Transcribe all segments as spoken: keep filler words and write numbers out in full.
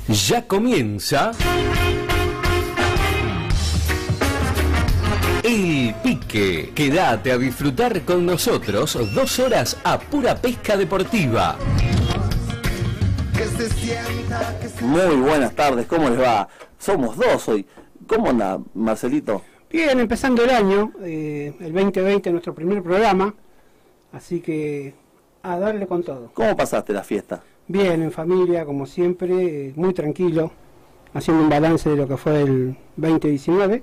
Ya comienza El Pique. Quédate a disfrutar con nosotros dos horas a pura pesca deportiva. Muy buenas tardes, ¿cómo les va? Somos dos hoy. ¿Cómo anda, Marcelito? Bien, empezando el año, eh, el veinte veinte, nuestro primer programa, así que a darle con todo. ¿Cómo pasaste la fiesta? Bien, en familia, como siempre, muy tranquilo, haciendo un balance de lo que fue el veinte diecinueve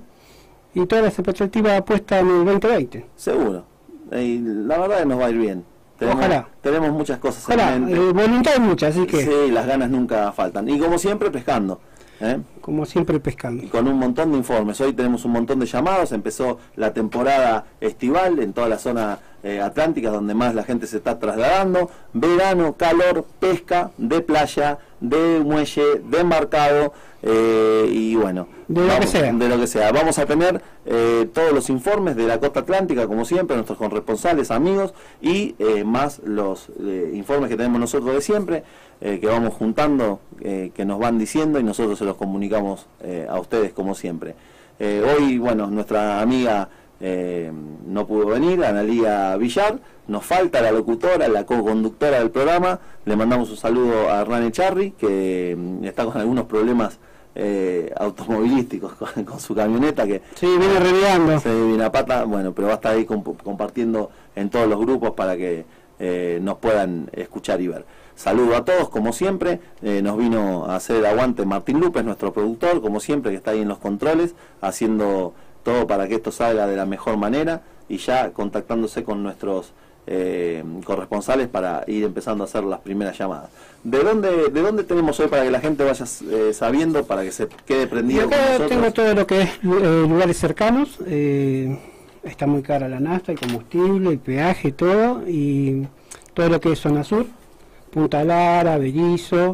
y todas las expectativas puestas en el veinte veinte. Seguro. Y la verdad es que nos va a ir bien. Tenemos, Ojalá. Tenemos muchas cosas Ojalá, en mente. eh, voluntad hay mucha, así que... Sí, las ganas nunca faltan. Y como siempre, pescando. ¿eh? Como siempre, pescando. Y con un montón de informes. Hoy tenemos un montón de llamados. Empezó la temporada estival en toda la zona eh, atlántica, donde más la gente se está trasladando. Verano, calor, pesca de playa, de muelle, de embarcado. Eh, y bueno, de lo vamos, que sea. De lo que sea. Vamos a tener eh, todos los informes de la costa atlántica, como siempre, nuestros corresponsales, amigos, y eh, más los eh, informes que tenemos nosotros de siempre, eh, que vamos juntando, eh, que nos van diciendo y nosotros se los comunicamos eh, a ustedes como siempre. Eh, hoy, bueno, nuestra amiga eh, no pudo venir, Analía Villar, nos falta la locutora, la co-conductora del programa. Le mandamos un saludo a Hernán Echarri, que mm, está con algunos problemas Eh, automovilísticos con, con su camioneta, que sí, viene renegando, se viene a pata, bueno, pero va a estar ahí comp compartiendo en todos los grupos para que eh, nos puedan escuchar y ver. Saludo a todos, como siempre. Eh, nos vino a hacer el aguante Martín López, nuestro productor, como siempre, que está ahí en los controles, haciendo todo para que esto salga de la mejor manera, y ya contactándose con nuestros Eh, corresponsales para ir empezando a hacer las primeras llamadas. ¿De dónde de dónde tenemos hoy para que la gente vaya eh, sabiendo, para que se quede prendido? Y acá tengo todo lo que es eh, lugares cercanos. Eh, está muy cara la nafta, el combustible, el peaje, todo, y todo lo que es zona sur, Punta Lara, Berizo,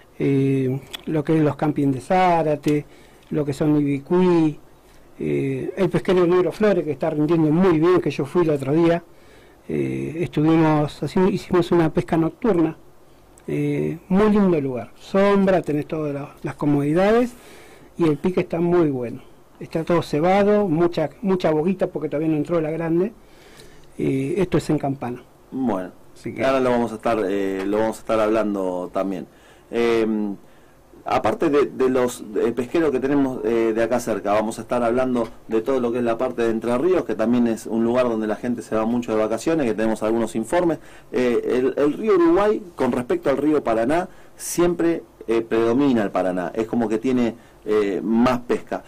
eh, lo que es los campings de Zárate, lo que son Ibicuí, eh, el pesquero Negro Flores, que está rindiendo muy bien, que yo fui el otro día. Eh, estuvimos haciendo, hicimos una pesca nocturna, eh, muy lindo lugar, sombra, tenés todas las, las comodidades, y el pique está muy bueno, está todo cebado, mucha mucha boguita porque todavía no entró la grande. Eh, esto es en Campana. Bueno, así que... ahora lo vamos a estar eh, lo vamos a estar hablando también. Eh, aparte de, de los de pesqueros que tenemos eh, de acá cerca, vamos a estar hablando de todo lo que es la parte de Entre Ríos, que también es un lugar donde la gente se va mucho de vacaciones, que tenemos algunos informes. Eh, el, el río Uruguay, con respecto al río Paraná, siempre eh, predomina el Paraná, es como que tiene eh, más pesca.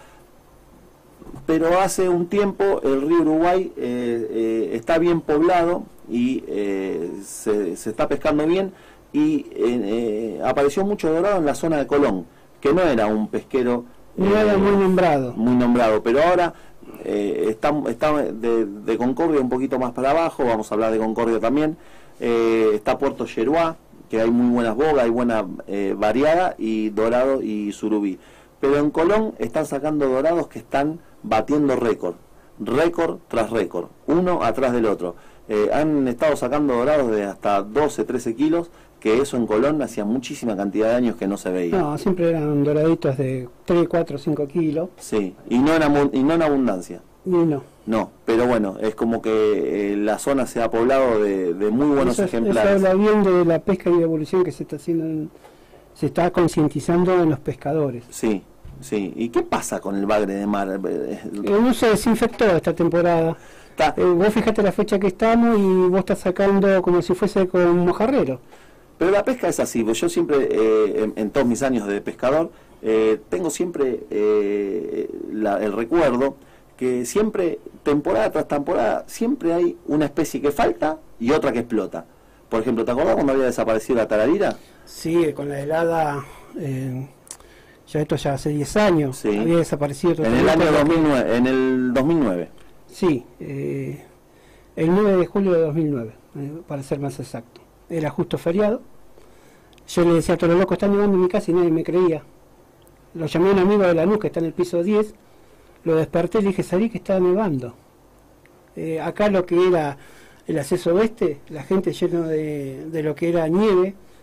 Pero hace un tiempo el río Uruguay eh, eh, está bien poblado y eh, se, se está pescando bien, y eh, eh, apareció mucho dorado en la zona de Colón, que no era un pesquero no eh, era muy nombrado muy nombrado, pero ahora eh, está, está de, de Concordia un poquito más para abajo, vamos a hablar de Concordia también. Eh, está Puerto Yeruá, que hay muy buenas bogas, hay buena eh, variada, y dorado y surubí. Pero en Colón están sacando dorados que están batiendo récord, récord tras récord, uno atrás del otro. Eh, han estado sacando dorados de hasta doce, trece kilos, que eso en Colón hacía muchísima cantidad de años que no se veía. No, siempre eran doraditos de tres, cuatro, cinco kilos. Sí, y no en, y no en abundancia. Y no. No, pero bueno, es como que eh, la zona se ha poblado de, de muy buenos eso, ejemplares. Eso habla bien de la pesca y de evolución que se está haciendo, en, se está concientizando en los pescadores. Sí, sí. ¿Y qué pasa con el bagre de mar? El uso desinfectó esta temporada. Eh, vos fijate la fecha que estamos y vos estás sacando como si fuese con un mojarrero. Pero la pesca es así, yo siempre, eh, en, en todos mis años de pescador, eh, tengo siempre eh, la, el recuerdo que siempre, temporada tras temporada, siempre hay una especie que falta y otra que explota. Por ejemplo, ¿te acordás cuando había desaparecido la tararira? Sí, con la helada, eh, ya esto ya hace diez años, sí. Había desaparecido. En el año dos mil nueve, en el dos mil nueve. Sí, eh, el nueve de julio de dos mil nueve, eh, para ser más exacto. Era justo feriado. Yo le decía a todos los locos, están nevando en mi casa, y nadie me creía. Lo llamé a un amigo de Lanús que está en el piso diez, lo desperté y le dije, salí que estaba nevando. Eh, acá lo que era el acceso oeste, la gente lleno de, de lo que era nieve,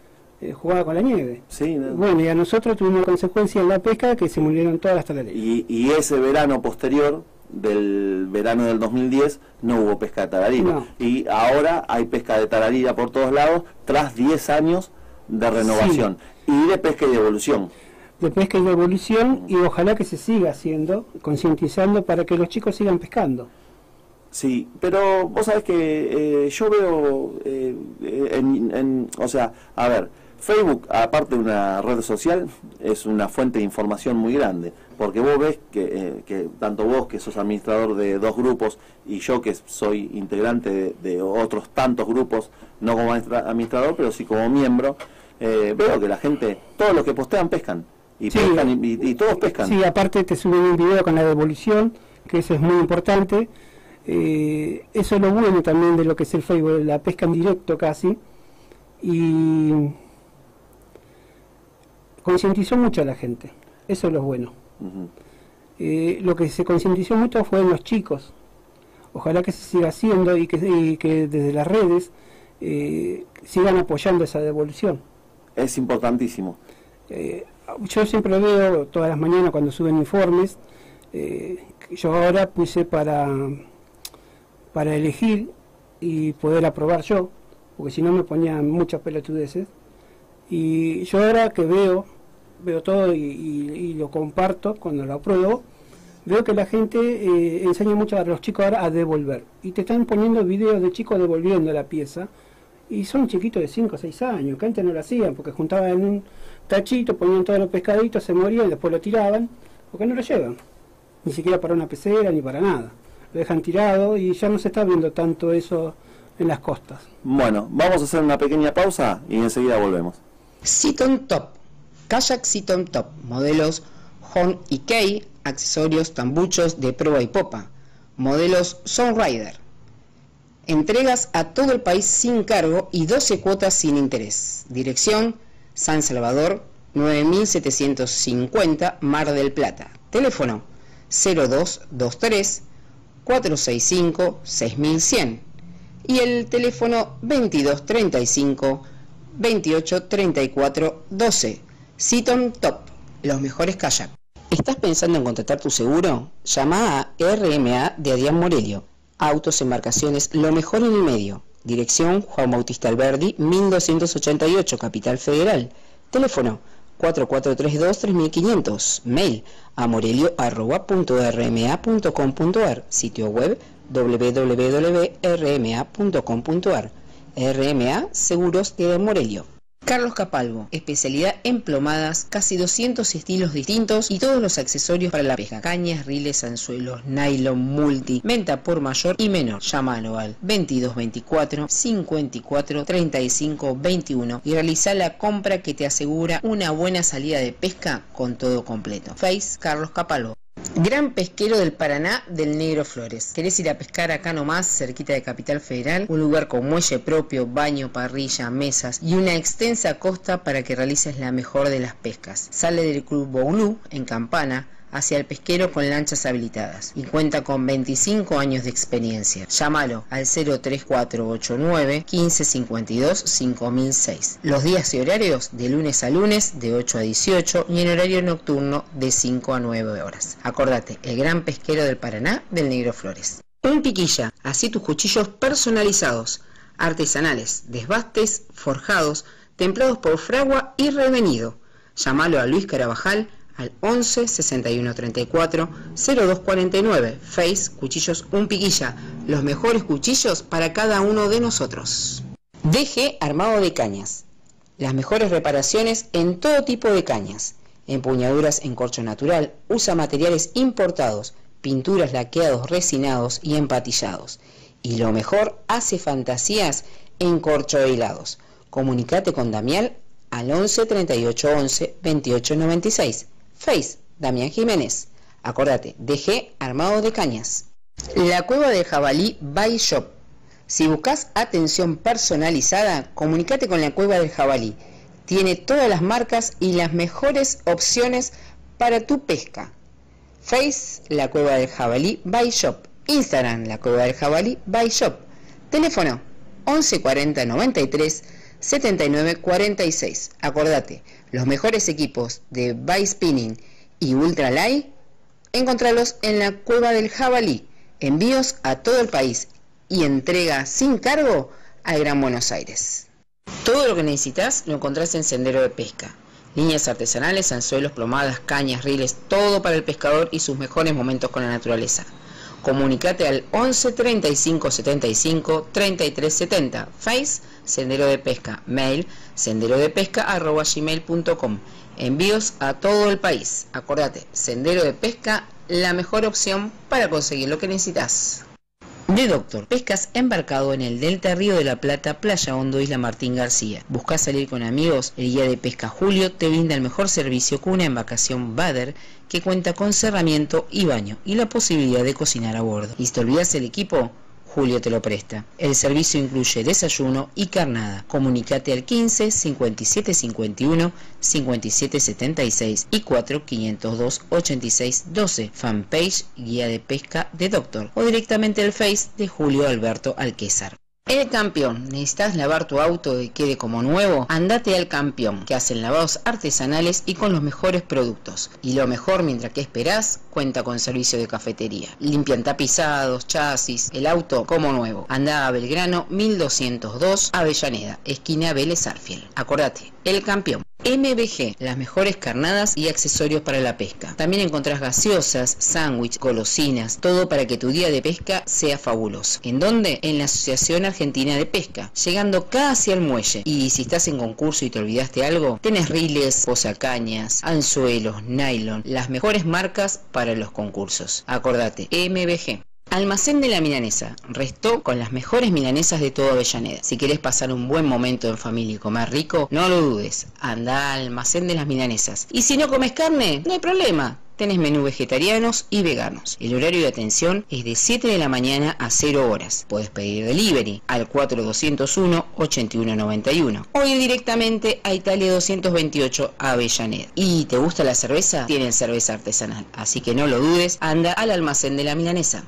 eh, jugaba con la nieve. Sí, no. Bueno, y a nosotros tuvimos consecuencia en la pesca que se murieron todas las taraleras. Y, y ese verano posterior, del verano del dos mil diez, no hubo pesca de tararira. No. Y ahora hay pesca de tararira por todos lados, tras diez años de renovación. Sí. Y de pesca y de evolución. De pesca y de evolución, y ojalá que se siga haciendo, concientizando para que los chicos sigan pescando. Sí, pero vos sabés que eh, yo veo, eh, en, en, o sea, a ver, Facebook, aparte de una red social, es una fuente de información muy grande, porque vos ves que, eh, que tanto vos, que sos administrador de dos grupos, y yo, que soy integrante de, de otros tantos grupos, no como administrador, pero sí como miembro, eh, veo que la gente, todos los que postean pescan, y, sí, pescan y, y todos pescan. Sí, aparte te suben un video con la devolución, que eso es muy importante. Eh, eso es lo bueno también de lo que es el Facebook, la pesca en directo casi, y concientizó mucho a la gente, eso es lo bueno. Uh-huh. eh, lo que se concientizó mucho fue en los chicos, ojalá que se siga haciendo y que, y que desde las redes eh, sigan apoyando esa devolución. Es importantísimo. Eh, yo siempre veo todas las mañanas cuando suben informes, eh, yo ahora puse para para elegir y poder aprobar yo, porque si no me ponían muchas pelotudeces, y yo ahora que veo veo todo y, y, y lo comparto cuando lo apruebo, veo que la gente eh, enseña mucho a los chicos ahora a devolver, y te están poniendo videos de chicos devolviendo la pieza, y son chiquitos de cinco o seis años, que antes no lo hacían, porque juntaban en un tachito, ponían todos los pescaditos, se morían, después lo tiraban, porque no lo llevan, ni siquiera para una pecera, ni para nada, lo dejan tirado, y ya no se está viendo tanto eso en las costas. Bueno, vamos a hacer una pequeña pausa y enseguida volvemos. Seaton Top, kayak Seaton Top, modelos Horn y Key, accesorios tambuchos de proa y popa, modelos Sunrider. Entregas a todo el país sin cargo y doce cuotas sin interés. Dirección: San Salvador, nueve mil setecientos cincuenta, Mar del Plata. Teléfono: cero dos dos tres, cuatro seis cinco, seis mil cien. Y el teléfono veintidós treinta y cinco, veintiocho treinta y cuatro, doce. Seaton Top, los mejores kayak. ¿Estás pensando en contratar tu seguro? Llama a R M A de Adrián Morelio. Autos, embarcaciones, lo mejor en el medio. Dirección: Juan Bautista Alberdi, mil doscientos ochenta y ocho, Capital Federal. Teléfono: cuatro cuatro tres dos, tres mil quinientos. Mail: amorelio arroba punto r m a punto com punto a r. Sitio web: w w w punto r m a punto com punto a r. R M A Seguros de Morelio. Carlos Capalvo, especialidad en plomadas, casi doscientos estilos distintos y todos los accesorios para la pesca: cañas, riles, anzuelos, nylon, multi, venta por mayor y menor. Llámalo al veintidós veinticuatro, cincuenta y cuatro, treinta y cinco, veintiuno y realiza la compra que te asegura una buena salida de pesca con todo completo. Face Carlos Capalvo. Gran pesquero del Paraná del Negro Flores. ¿Querés ir a pescar acá nomás, cerquita de Capital Federal? Un lugar con muelle propio, baño, parrilla, mesas y una extensa costa para que realices la mejor de las pescas. Sale del Club Boulou, en Campana, hacia el pesquero con lanchas habilitadas y cuenta con veinticinco años de experiencia. Llámalo al cero tres cuatro ocho nueve, quince cincuenta y dos, cinco mil seis. Los días y horarios de lunes a lunes de ocho a dieciocho y en horario nocturno de cinco a nueve horas. Acordate, el gran pesquero del Paraná del Negro Flores. Un piquilla, así tus cuchillos personalizados, artesanales, desbastes, forjados, templados por fragua y revenido. Llámalo a Luis Carabajal al once, sesenta y uno, treinta y cuatro, cero dos cuarenta y nueve. Face Cuchillos Un Piquilla, los mejores cuchillos para cada uno de nosotros. D G Armado de Cañas, las mejores reparaciones en todo tipo de cañas. Empuñaduras en corcho natural, usa materiales importados, pinturas, laqueados, resinados y empatillados. Y lo mejor, hace fantasías en corcho helados. Comunicate con Damián al once, treinta y ocho, once, veintiocho, noventa y seis. Face, Damián Jiménez. Acordate, D G Armado de Cañas. La Cueva del Jabalí by Shop. Si buscas atención personalizada, comunícate con la Cueva del Jabalí. Tiene todas las marcas y las mejores opciones para tu pesca. Face, La Cueva del Jabalí by Shop. Instagram, La Cueva del Jabalí by Shop. Teléfono once cuarenta, noventa y tres, setenta y nueve cuarenta y seis. Acordate, los mejores equipos de Bike Spinning y Ultralight, encontralos en la Cueva del Jabalí. Envíos a todo el país y entrega sin cargo al Gran Buenos Aires. Todo lo que necesitas lo encontrás en Sendero de Pesca. Líneas artesanales, anzuelos, plomadas, cañas, riles, todo para el pescador y sus mejores momentos con la naturaleza. Comunicate al once treinta y cinco setenta y cinco treinta y tres setenta. Face Sendero de Pesca. Mail senderodepesca arroba gmail punto com. Envíos a todo el país. Acordate, Sendero de Pesca, la mejor opción para conseguir lo que necesitas. De Doctor, pescas embarcado en el Delta Río de la Plata, Playa Hondo, Isla Martín García. ¿Buscás salir con amigos? El guía de pesca Julio te brinda el mejor servicio con una embarcación Bader que cuenta con cerramiento y baño y la posibilidad de cocinar a bordo. ¿Y si te olvidas el equipo? Julio te lo presta. El servicio incluye desayuno y carnada. Comunicate al quince cincuenta y siete cincuenta y uno cincuenta y siete setenta y seis y cuatro quinientos dos ochenta y seis doce. Fanpage Guía de Pesca de Doctor o directamente al Face de Julio Alberto Alquézar. El Campeón. ¿Necesitas lavar tu auto y quede como nuevo? Andate al Campeón, que hacen lavados artesanales y con los mejores productos. Y lo mejor, mientras que esperás, cuenta con servicio de cafetería. Limpian tapizados, chasis, el auto como nuevo. Anda a Belgrano mil doscientos dos, Avellaneda, esquina Vélez Arfiel. Acordate, El Campeón. M B G, las mejores carnadas y accesorios para la pesca. También encontrás gaseosas, sándwich, golosinas, todo para que tu día de pesca sea fabuloso. ¿En dónde? En la Asociación Argentina de Pesca, llegando casi al muelle. Y si estás en concurso y te olvidaste algo, tenés riles, posacañas, anzuelos, nylon, las mejores marcas para los concursos. Acordate, M B G. Almacén de la Milanesa, restó con las mejores milanesas de toda Avellaneda. Si querés pasar un buen momento en familia y comer rico, no lo dudes, anda al Almacén de las Milanesas. Y si no comes carne, no hay problema, tenés menú vegetarianos y veganos. El horario de atención es de siete de la mañana a cero horas. Podés pedir delivery al cuatro dos cero uno ocho uno nueve uno o ir directamente a Italia doscientos veintiocho a Avellaneda. ¿Y te gusta la cerveza? Tienen cerveza artesanal, así que no lo dudes, anda al Almacén de la Milanesa.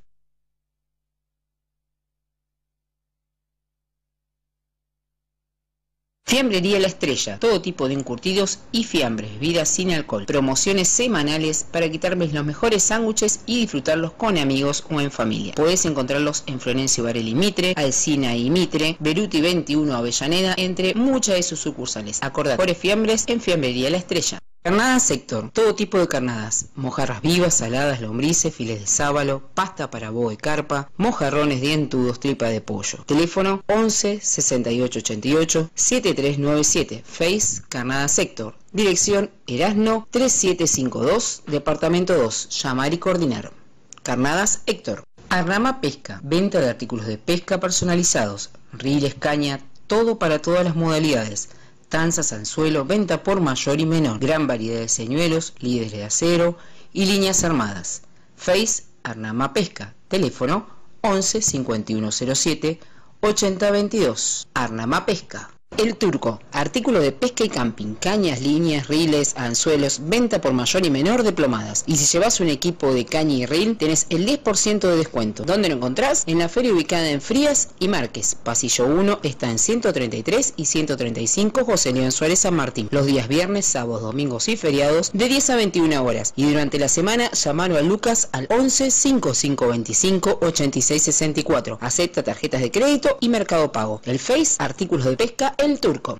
Fiambrería La Estrella, todo tipo de encurtidos y fiambres, bebidas sin alcohol, promociones semanales para quitarles los mejores sándwiches y disfrutarlos con amigos o en familia. Podés encontrarlos en Florencio Varela Mitre, Alsina y Mitre, Beruti veintiuno Avellaneda, entre muchas de sus sucursales. Acordate, mejores fiambres en Fiambrería La Estrella. Carnadas Sector, todo tipo de carnadas, mojarras vivas, saladas, lombrices, files de sábalo, pasta para boe y carpa, mojarrones dientudos, tripa de pollo. Teléfono once sesenta y ocho ochenta y ocho setenta y tres noventa y siete, Face Carnadas Sector, dirección Erasno tres siete cinco dos, departamento dos, llamar y coordinar. Carnadas Héctor. Arnama Pesca, venta de artículos de pesca personalizados, riles, caña, todo para todas las modalidades. Tanzas, anzuelo, venta por mayor y menor, gran variedad de señuelos, líderes de acero y líneas armadas. Face Arnama Pesca, teléfono once cincuenta y uno cero siete ochenta veintidós. Arnama Pesca. El Turco, artículo de pesca y camping, cañas, líneas, riles, anzuelos, venta por mayor y menor de plomadas. Y si llevas un equipo de caña y reel, tenés el diez por ciento de descuento. ¿Dónde lo encontrás? En la feria ubicada en Frías y Márquez. Pasillo uno está en ciento treinta y tres y ciento treinta y cinco José León Suárez San Martín. Los días viernes, sábados, domingos y feriados de diez a veintiuna horas. Y durante la semana, llamalo a Lucas al once cincuenta y cinco veinticinco ochenta y seis sesenta y cuatro. Acepta tarjetas de crédito y Mercado Pago. El Face, artículos de pesca, El Turco.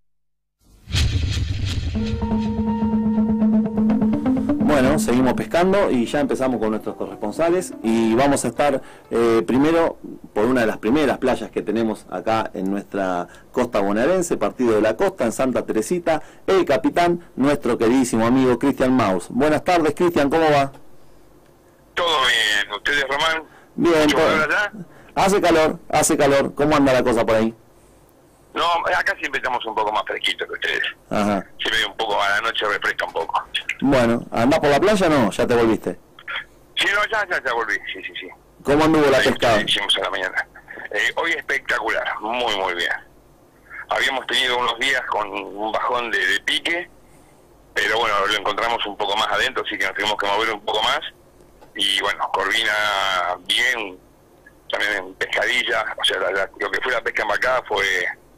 Bueno, seguimos pescando y ya empezamos con nuestros corresponsales y vamos a estar eh, primero por una de las primeras playas que tenemos acá en nuestra costa bonaerense, Partido de la Costa, en Santa Teresita, el capitán, nuestro queridísimo amigo Cristian Maus. Buenas tardes, Cristian, ¿cómo va? Todo bien, ¿ustedes, Román? Bien, ¿Mucho calor allá? Hace calor, hace calor, ¿cómo anda la cosa por ahí? No, acá siempre estamos un poco más fresquitos que ustedes. Ajá. Siempre un poco a la noche refresca un poco. Bueno, ¿andás por la playa o no? ¿Ya te volviste? Sí, no, ya, ya, ya volví, sí, sí, sí. ¿Cómo anduvo la Ahí pescada? hicimos a la mañana. Eh, hoy espectacular, muy, muy bien. Habíamos tenido unos días con un bajón de, de pique, pero bueno, lo encontramos un poco más adentro, así que nos tuvimos que mover un poco más. Y bueno, Corvina bien, también en pescadilla, o sea, la, la, lo que fue la pesca embarcada fue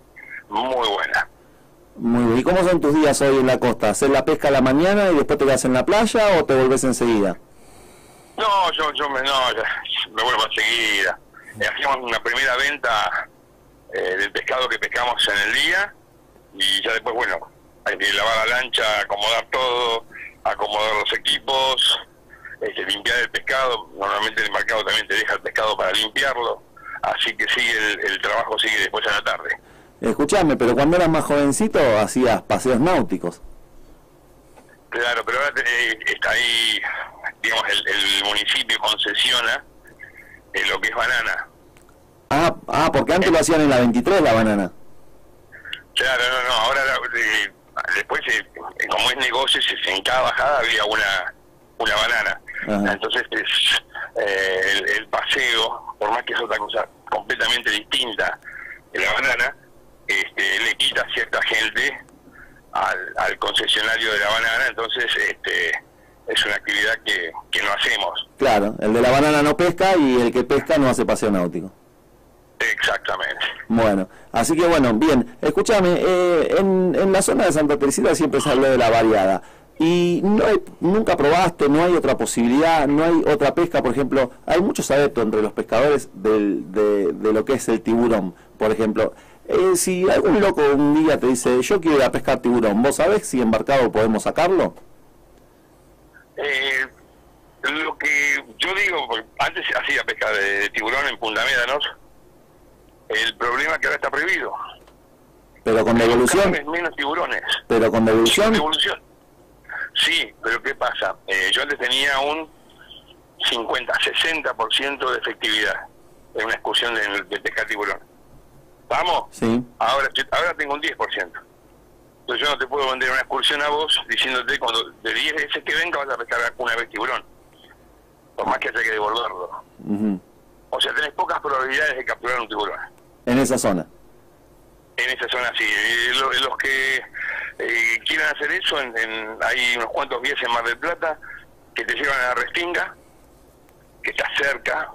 muy buena. Muy bien. ¿Y cómo son tus días hoy en la costa? ¿Haces la pesca a la mañana y después te quedas en la playa o te volvés enseguida? No, yo, yo me, no, me vuelvo enseguida. Eh, hacíamos una primera venta eh, del pescado que pescamos en el día y ya después, bueno, hay que lavar la lancha, acomodar todo, acomodar los equipos, este, limpiar el pescado. Normalmente el embarcado también te deja el pescado para limpiarlo, así que sigue el, el trabajo sigue después a la tarde. Escuchame, pero cuando eras más jovencito hacías paseos náuticos. Claro, pero ahora eh, está ahí, digamos, el, el municipio concesiona eh, lo que es banana. Ah, ah, porque antes lo hacían en la veintitrés la banana. Claro, no, no, ahora eh, después, eh, como es negocio, si en cada bajada había una una banana. Ajá. Entonces, es, eh, el, el paseo, por más que es otra cosa completamente distinta de la banana, este, le quita cierta gente al, al concesionario de la banana, entonces este, es una actividad que, que no hacemos. Claro, el de la banana no pesca y el que pesca no hace paseo náutico. Exactamente. Bueno, así que bueno, bien, escúchame, eh, en, en la zona de Santa Teresita siempre se habló de la variada, y no hay, nunca probaste, no hay otra posibilidad, no hay otra pesca, por ejemplo, hay muchos adeptos entre los pescadores del, de, de lo que es el tiburón, por ejemplo. Eh, si algún loco un día te dice, yo quiero ir a pescar tiburón, ¿vos sabés si embarcado podemos sacarlo? Eh, lo que yo digo, antes se hacía pesca de, de tiburón en Punta Médanos, el problema es que ahora está prohibido. Pero con devolución. Menos tiburones. Pero con devolución. devolución. Sí, pero ¿qué pasa? Eh, yo antes tenía un cincuenta, sesenta por ciento de efectividad en una excursión de, de pesca tiburón. ¿Vamos? Sí. Ahora, ahora tengo un diez por ciento. Entonces yo no te puedo vender una excursión a vos diciéndote cuando de diez veces que venga vas a pescar una vez tiburón. Por más que haya que devolverlo. Uh-huh. O sea, tenés pocas probabilidades de capturar un tiburón. En esa zona. En esa zona sí. Eh, lo, los que eh, quieran hacer eso, en, en, hay unos cuantos días en Mar del Plata que te llevan a la Restinga, que está cerca,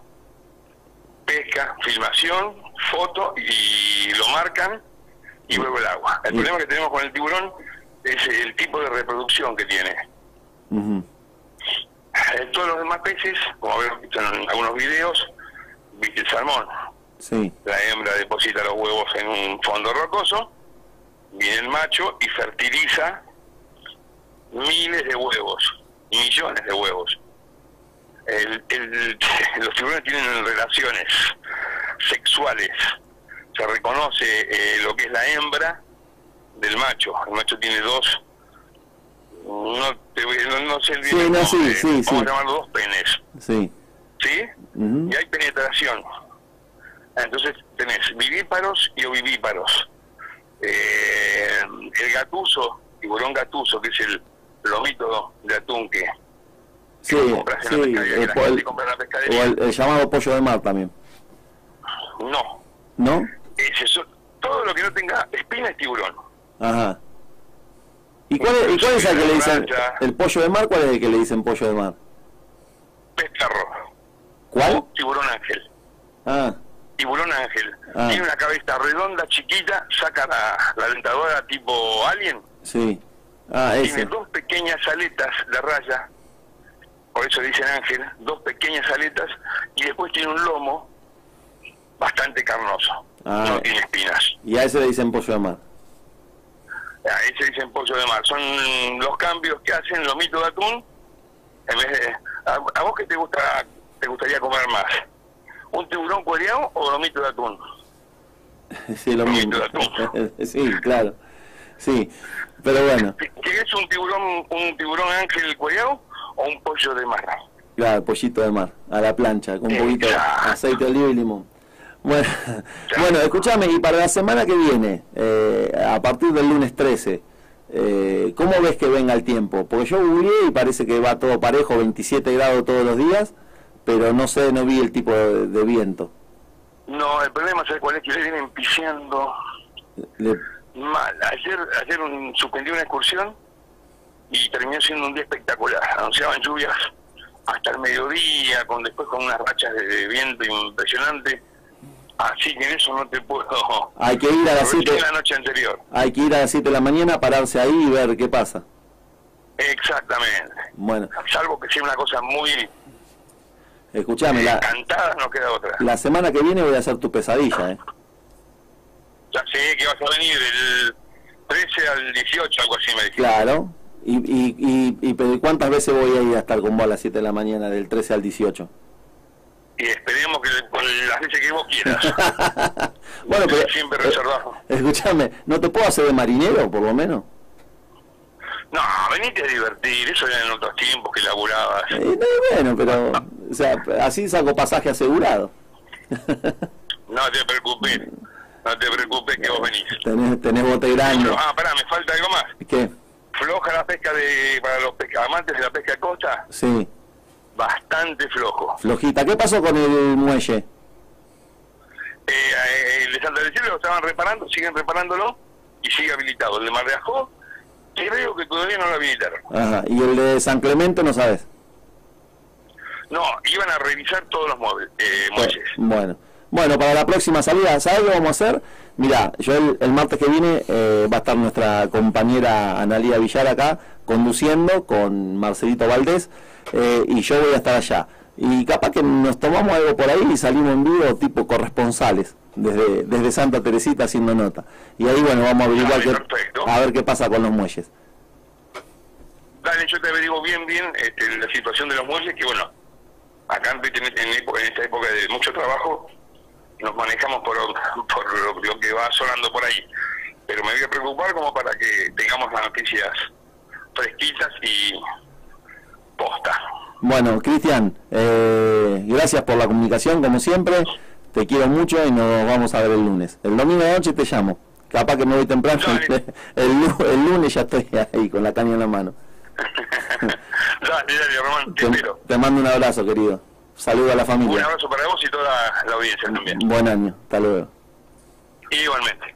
pesca, filmación, foto y lo marcan y vuelve el agua. El y... problema que tenemos con el tiburón es el tipo de reproducción que tiene. Uh-huh. Eh, todos los demás peces, como habrán visto en algunos videos, viste el salmón. Sí. La hembra deposita los huevos en un fondo rocoso, viene el macho y fertiliza miles de huevos, millones de huevos. El, el, los tiburones tienen relaciones sexuales, se reconoce eh, lo que es la hembra del macho. El macho tiene dos, no, te, no, no sé el sí, no, nombre, sí, sí, vamos sí. a llamarlo dos penes. Sí. ¿Sí? Uh-huh. Y hay penetración. Entonces tenés vivíparos y ovivíparos. Eh, el gatuso, tiburón gatuso, que es el lomito de atún que, sí, que compras en sí, la pescadería, el, que la gente el, compra en la o pescadería. el, el llamado pollo de mar también. No. ¿No? Es eso, todo lo que no tenga espina es tiburón. Ajá. ¿Y cuál es, ¿y cuál es el que le dicen el pollo de mar? ¿Cuál es el que le dicen pollo de mar? Pescarro. ¿Cuál? O tiburón ángel. Ah. Tiburón ángel. Ah. Tiene una cabeza redonda, chiquita, saca la, la dentadura tipo alien. Sí. Ah, ese. Tiene dos pequeñas aletas de raya, por eso dicen ángel, dos pequeñas aletas, y después tiene un lomo bastante carnoso. Ah. No tiene espinas. Y a ese le dicen pollo de mar. A ese dicen pollo de mar. Son los cambios que hacen lomito de atún. En vez de, a, ¿a vos qué te gusta, te gustaría comer más? ¿Un tiburón cuereado o lomito de atún? Sí, lo mismo. Sí, claro. Sí, pero bueno. ¿Querés un tiburón, un tiburón ángel cuereado o un pollo de mar? Claro, pollito de mar, a la plancha, con un poquito de aceite de oliva y limón. Bueno, bueno, escúchame, y para la semana que viene, eh, a partir del lunes trece, eh, ¿cómo ves que venga el tiempo? Porque yo googleé y parece que va todo parejo, veintisiete grados todos los días, pero no sé, no vi el tipo de, de viento. No, el problema es cuál es que le vienen piseando Le... mal. Ayer, ayer un, suspendí una excursión y terminó siendo un día espectacular. Anunciaban lluvias hasta el mediodía, con después con unas rachas de, de viento impresionante. Así que en eso no te puedo... Hay que ir a las siete la noche anterior. Hay que ir a las siete de la mañana, pararse ahí y ver qué pasa. Exactamente. Bueno. Salvo que sea una cosa muy... Escuchame, la, cantada, no queda otra. La semana que viene voy a hacer tu pesadilla, ¿eh? Ya sé que vas a venir del trece al dieciocho, algo así me dijiste. Claro. Y, y, y, y pero ¿cuántas veces voy a ir a estar con vos a las siete de la mañana, del trece al dieciocho? Y esperemos que con las veces que vos quieras. Bueno, pero... Siempre reservado. Eh, escuchame, ¿no te puedo hacer de marinero, por lo menos? No, venite a divertir, eso era en otros tiempos que laburabas. Eh, no, bueno, pero, o sea, así saco pasaje asegurado. No te preocupes, no te preocupes que vos venís. Tenés, tenés bote grande. Ah, pará, me falta algo más. ¿Qué? Floja la pesca de, para los pesca, amantes de la pesca de costa. Sí. Bastante flojo. Flojita. ¿Qué pasó con el muelle? Eh, eh, el de Santa Lucía lo estaban reparando, siguen reparándolo y sigue habilitado. El de Mar de Ajó, creo que todavía no lo habilitaron. Ajá. ¿Y el de San Clemente no sabes? No, iban a revisar todos los muebles, eh, muelles. Bueno, bueno, para la próxima salida, ¿sabes qué vamos a hacer? Mirá, yo el, el martes que viene eh, va a estar nuestra compañera Analía Villar acá, conduciendo con Marcelito Valdés, eh, y yo voy a estar allá. Y capaz que nos tomamos algo por ahí y salimos en vivo tipo corresponsales, desde, desde Santa Teresita haciendo nota. Y ahí, bueno, vamos a averiguar Dale, qué, a ver qué pasa con los muelles. Dale, yo te averiguo bien, bien este, la situación de los muelles, que bueno, acá en, en, en esta época de mucho trabajo, nos manejamos por, por lo, lo que va sonando por ahí. Pero me voy a preocupar como para que tengamos las noticias fresquitas y posta. Bueno, Cristian, eh, gracias por la comunicación, como siempre. Te quiero mucho y nos vamos a ver el lunes. El domingo de noche te llamo. Capaz que me voy temprano. El, el, el lunes ya estoy ahí con la caña en la mano. Dale, dale, Román, te, te espero. Te mando un abrazo, querido. Saludo a la familia. Un abrazo para vos y toda la audiencia también. Buen año. Hasta luego. Igualmente.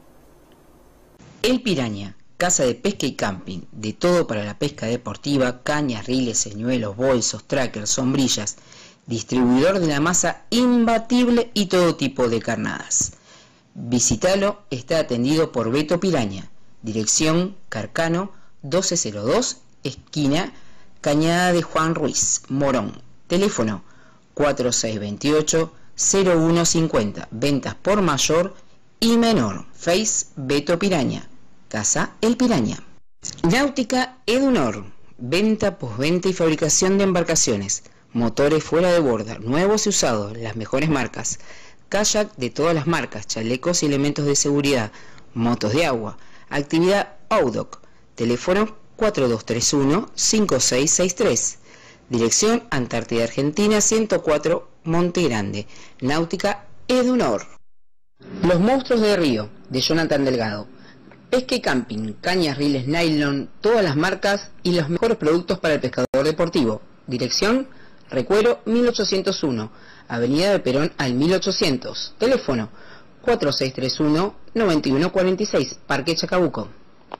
El Piraña, casa de pesca y camping, de todo para la pesca deportiva, cañas, riles, señuelos, bolsos, trackers, sombrillas, distribuidor de la masa imbatible y todo tipo de carnadas. Visítalo, está atendido por Beto Piraña, dirección Carcano doce cero dos, esquina Cañada de Juan Ruiz, Morón, teléfono cuatro seis dos ocho, cero uno cinco cero, ventas por mayor y menor, Face Beto Piraña, Casa El Piraña. Náutica Edunor, venta, postventa y fabricación de embarcaciones, motores fuera de borda, nuevos y usados, las mejores marcas, kayak de todas las marcas, chalecos y elementos de seguridad, motos de agua, actividad Audoc, teléfono cuatro dos tres uno, cinco seis seis tres, dirección Antártida Argentina ciento cuatro, Monte Grande, Náutica Edunor. Los monstruos de río, de Jonathan Delgado. Pesca y camping, cañas, riles, nylon, todas las marcas y los mejores productos para el pescador deportivo. Dirección Recuero mil ochocientos uno, Avenida de Perón al mil ochocientos. Teléfono cuatro seis tres uno, nueve uno cuatro seis, Parque Chacabuco.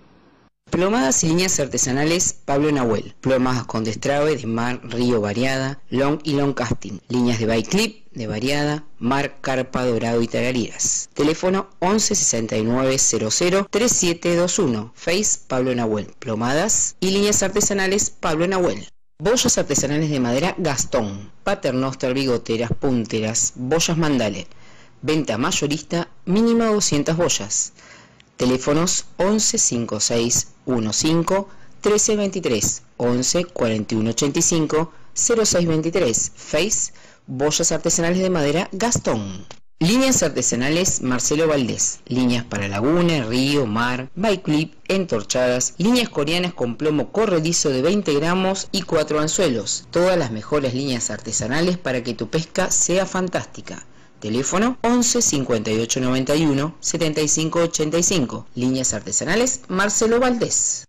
Plomadas y líneas artesanales Pablo Nahuel. Plomadas con destrabe de mar, río, variada, long y long casting. Líneas de bike clip, de variada, mar, carpa, dorado y tarariras. Teléfono once sesenta y nueve cero cero treinta y siete veintiuno. Face Pablo Nahuel. Plomadas y líneas artesanales Pablo Nahuel. Boyas artesanales de madera Gastón. Paternoster, bigoteras, punteras, boyas Mandale. Venta mayorista, mínima doscientas boyas. Teléfonos once cincuenta y seis quince, trece veintitrés, once cuarenta y uno ochenta y cinco, cero seis veintitrés. Face Boyas artesanales de madera Gastón. Líneas artesanales Marcelo Valdés. Líneas para laguna, río, mar, bike clip, entorchadas. Líneas coreanas con plomo corredizo de veinte gramos y cuatro anzuelos. Todas las mejores líneas artesanales para que tu pesca sea fantástica. Teléfono once cincuenta y ocho noventa y uno, setenta y cinco ochenta y cinco. Líneas artesanales Marcelo Valdés.